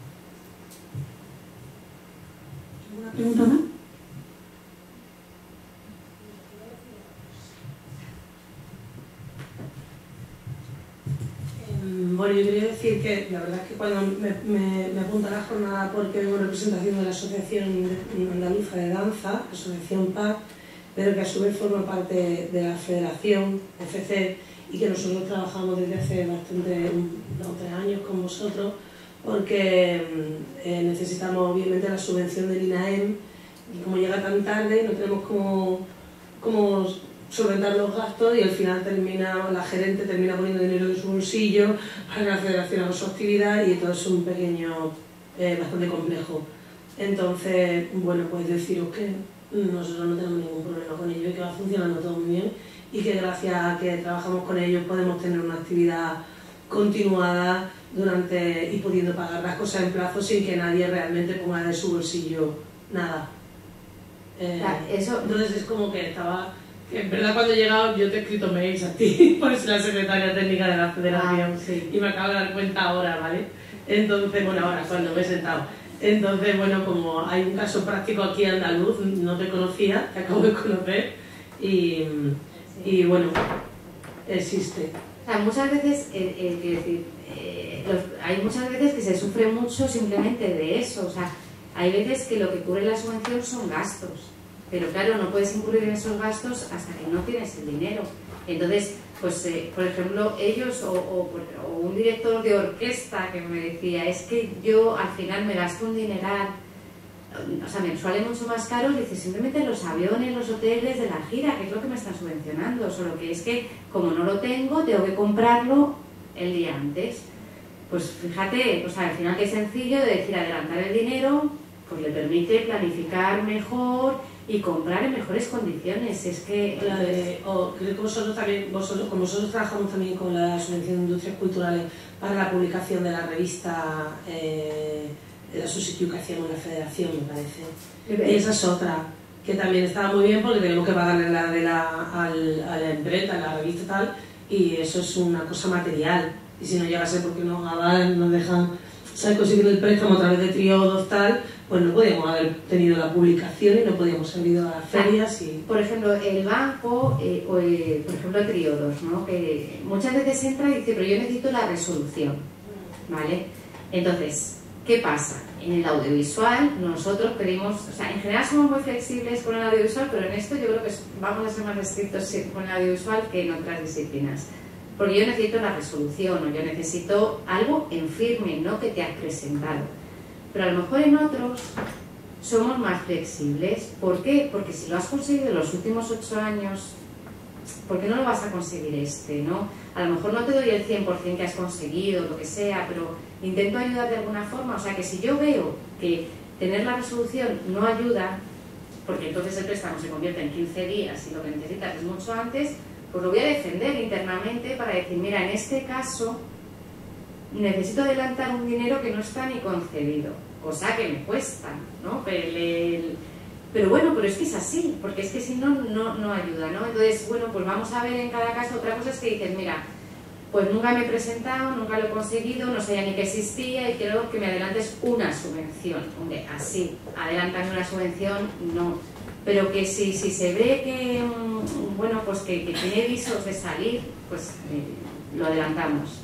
¿Alguna pregunta más? Bueno, yo quería decir que la verdad es que cuando me, me, me apunta a la jornada porque vengo en representación de la Asociación Andaluza de Danza, Asociación P A C, pero que a su vez forma parte de la Federación F C y que nosotros trabajamos desde hace bastante, dos o tres años con vosotros, porque eh, necesitamos obviamente la subvención del INAEM y como llega tan tarde no tenemos como, como solventar los gastos y al final termina, la gerente termina poniendo dinero de su bolsillo para que la federación haga su actividad y todo es un pequeño, eh, bastante complejo. Entonces, bueno, pues deciros que nosotros no tenemos ningún problema con ello y que va funcionando todo muy bien y que gracias a que trabajamos con ellos podemos tener una actividad continuada durante y pudiendo pagar las cosas en plazo sin que nadie realmente ponga de su bolsillo nada. Eh, Claro, eso... Entonces es como que estaba... En verdad cuando he llegado yo te he escrito mails a ti, pues la secretaria técnica de la federación, Ah, sí. y me acabo de dar cuenta ahora, ¿vale? Entonces, bueno, ahora cuando me he sentado. Entonces, bueno, como hay un caso práctico aquí andaluz, no te conocía, te acabo de conocer, y, y bueno, existe. O sea, muchas veces, eh, eh, quiero decir, eh, los, hay muchas veces que se sufre mucho simplemente de eso, o sea, hay veces que lo que cubre la subvención son gastos. Pero claro, no puedes incurrir en esos gastos hasta que no tienes el dinero. Entonces, pues, eh, por ejemplo, ellos o, o, o un director de orquesta que me decía, es que yo al final me gasto un dineral, o sea, mensuales mucho más caros, dice, simplemente los aviones, los hoteles de la gira, que es lo que me están subvencionando, solo que es que como no lo tengo, tengo que comprarlo el día antes. Pues fíjate, o sea, al final qué sencillo de decir adelantar el dinero, pues le permite planificar mejor y comprar en mejores condiciones. Es que La de, o creo que vosotros también, vosotros, como nosotros trabajamos también con la Subvención de Industrias Culturales para la publicación de la revista, eh, de la subsidio que hacíamos en la Federación, me parece. Y esa es otra, que también estaba muy bien porque tenemos que pagarle la de la, al, a la imprenta, a la revista y tal, y eso es una cosa material. Y si no llega a ser porque nos avalan, nos dejan, ¿sabes?, conseguir el préstamo a través de triodos, tal, pues no podíamos haber tenido la publicación y no podíamos haber ido a las ferias y... Por ejemplo, el banco, eh, o eh, por ejemplo Triodos, ¿no?, que muchas veces entra y dice, pero yo necesito la resolución, ¿vale? Entonces, ¿qué pasa? En el audiovisual nosotros pedimos, o sea, en general somos muy flexibles con el audiovisual, pero en esto yo creo que vamos a ser más estrictos con el audiovisual que en otras disciplinas. Porque yo necesito la resolución, o yo necesito algo en firme, no que te has presentado. Pero a lo mejor en otros somos más flexibles. ¿Por qué? Porque si lo has conseguido en los últimos ocho años, ¿por qué no lo vas a conseguir este, no? A lo mejor no te doy el cien por cien que has conseguido, lo que sea, pero intento ayudar de alguna forma. O sea, que si yo veo que tener la resolución no ayuda, porque entonces el préstamo se convierte en quince días y lo que necesitas es mucho antes, pues lo voy a defender internamente para decir, mira, en este caso necesito adelantar un dinero que no está ni concedido, cosa que me cuesta, ¿no? Pero, el, pero bueno, pero es que es así, porque es que si no, no, no ayuda, ¿no? Entonces, bueno, pues vamos a ver en cada caso. Otra cosa es que dices, mira, pues nunca me he presentado, nunca lo he conseguido, no sabía ni que existía y quiero que me adelantes una subvención. Hombre, así, adelantarme una subvención, no. Pero que si, si se ve que, bueno, pues que, que tiene visos de salir, pues eh, lo adelantamos.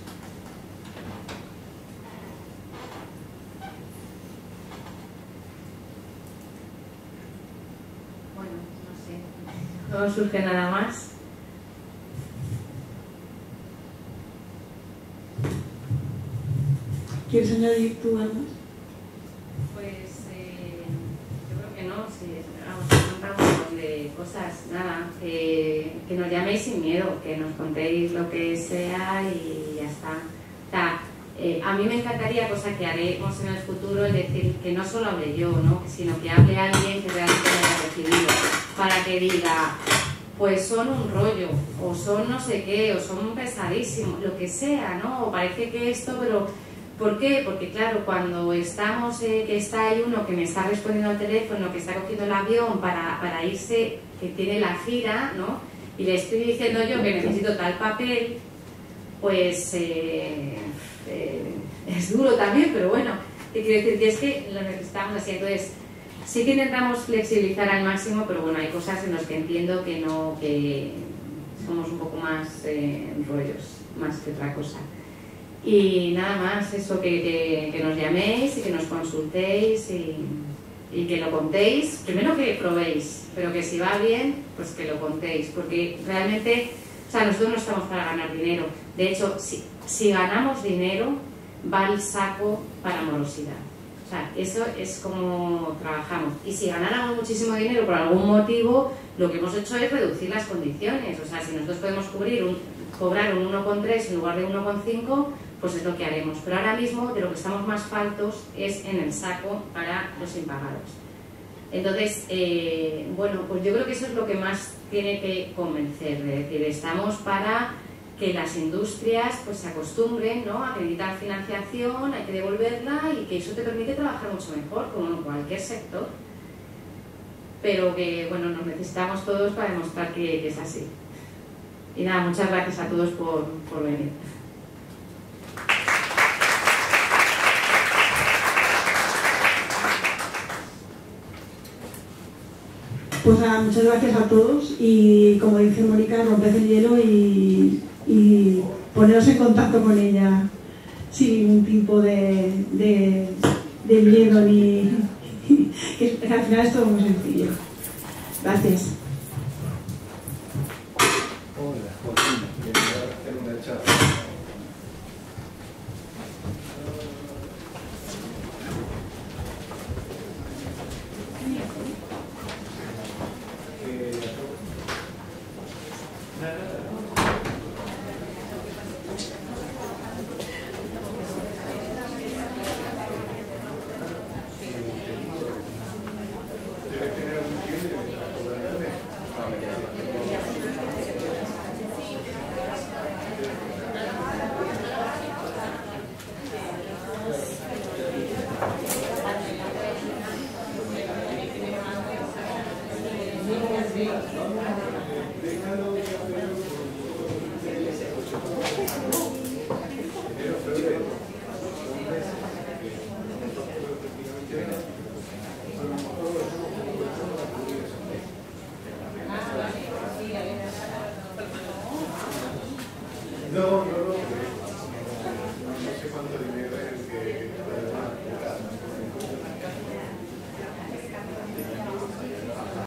Bueno, no sé, no surge nada más. ¿Quieres añadir tú algo? Pues eh, yo creo que no, sí, vamos a contar un montón de cosas, nada, que, que nos llaméis sin miedo, que nos contéis lo que sea y ya está. O sea, eh, a mí me encantaría, cosa que haremos en el futuro, es decir, que no solo hable yo, ¿no? Sino que hable alguien que realmente lo haya recibido, para que diga, pues son un rollo, o son no sé qué, o son pesadísimos, lo que sea, ¿no? O parece que esto, pero... ¿Por qué? Porque claro, cuando estamos, eh, que está ahí uno que me está respondiendo al teléfono, que está cogiendo el avión para, para irse, que tiene la gira, ¿no? Y le estoy diciendo yo que necesito tal papel, pues eh, eh, es duro también, pero bueno, te quiero decir que es que lo necesitamos así. Entonces, sí que intentamos flexibilizar al máximo, pero bueno, hay cosas en las que entiendo que no, que somos un poco más eh, rollos, más que otra cosa. Y nada más, eso, que, que, que nos llaméis y que nos consultéis y, y que lo contéis. Primero que probéis, pero que si va bien, pues que lo contéis, porque realmente, o sea, nosotros no estamos para ganar dinero. De hecho, si, si ganamos dinero, va al saco para morosidad. O sea, eso es como trabajamos. Y si ganáramos muchísimo dinero por algún motivo, lo que hemos hecho es reducir las condiciones. O sea, si nosotros podemos cubrir un, cobrar un uno coma tres en lugar de uno coma cinco, pues es lo que haremos. Pero ahora mismo de lo que estamos más faltos es en el saco para los impagados. Entonces, eh, bueno, pues yo creo que eso es lo que más tiene que convencer. Es decir, estamos para que las industrias pues se acostumbren, ¿no?, a acreditar financiación, hay que devolverla y que eso te permite trabajar mucho mejor, como en cualquier sector. Pero que, bueno, nos necesitamos todos para demostrar que, que es así. Y nada, muchas gracias a todos por, por venir. Pues nada, muchas gracias a todos y, como dice Mónica, romped el hielo y, y poneros en contacto con ella sin ningún tipo de, de, de miedo ni... que al final es todo muy sencillo. Gracias. Hola, Joaquín, quería hacer una charla. Déjalo.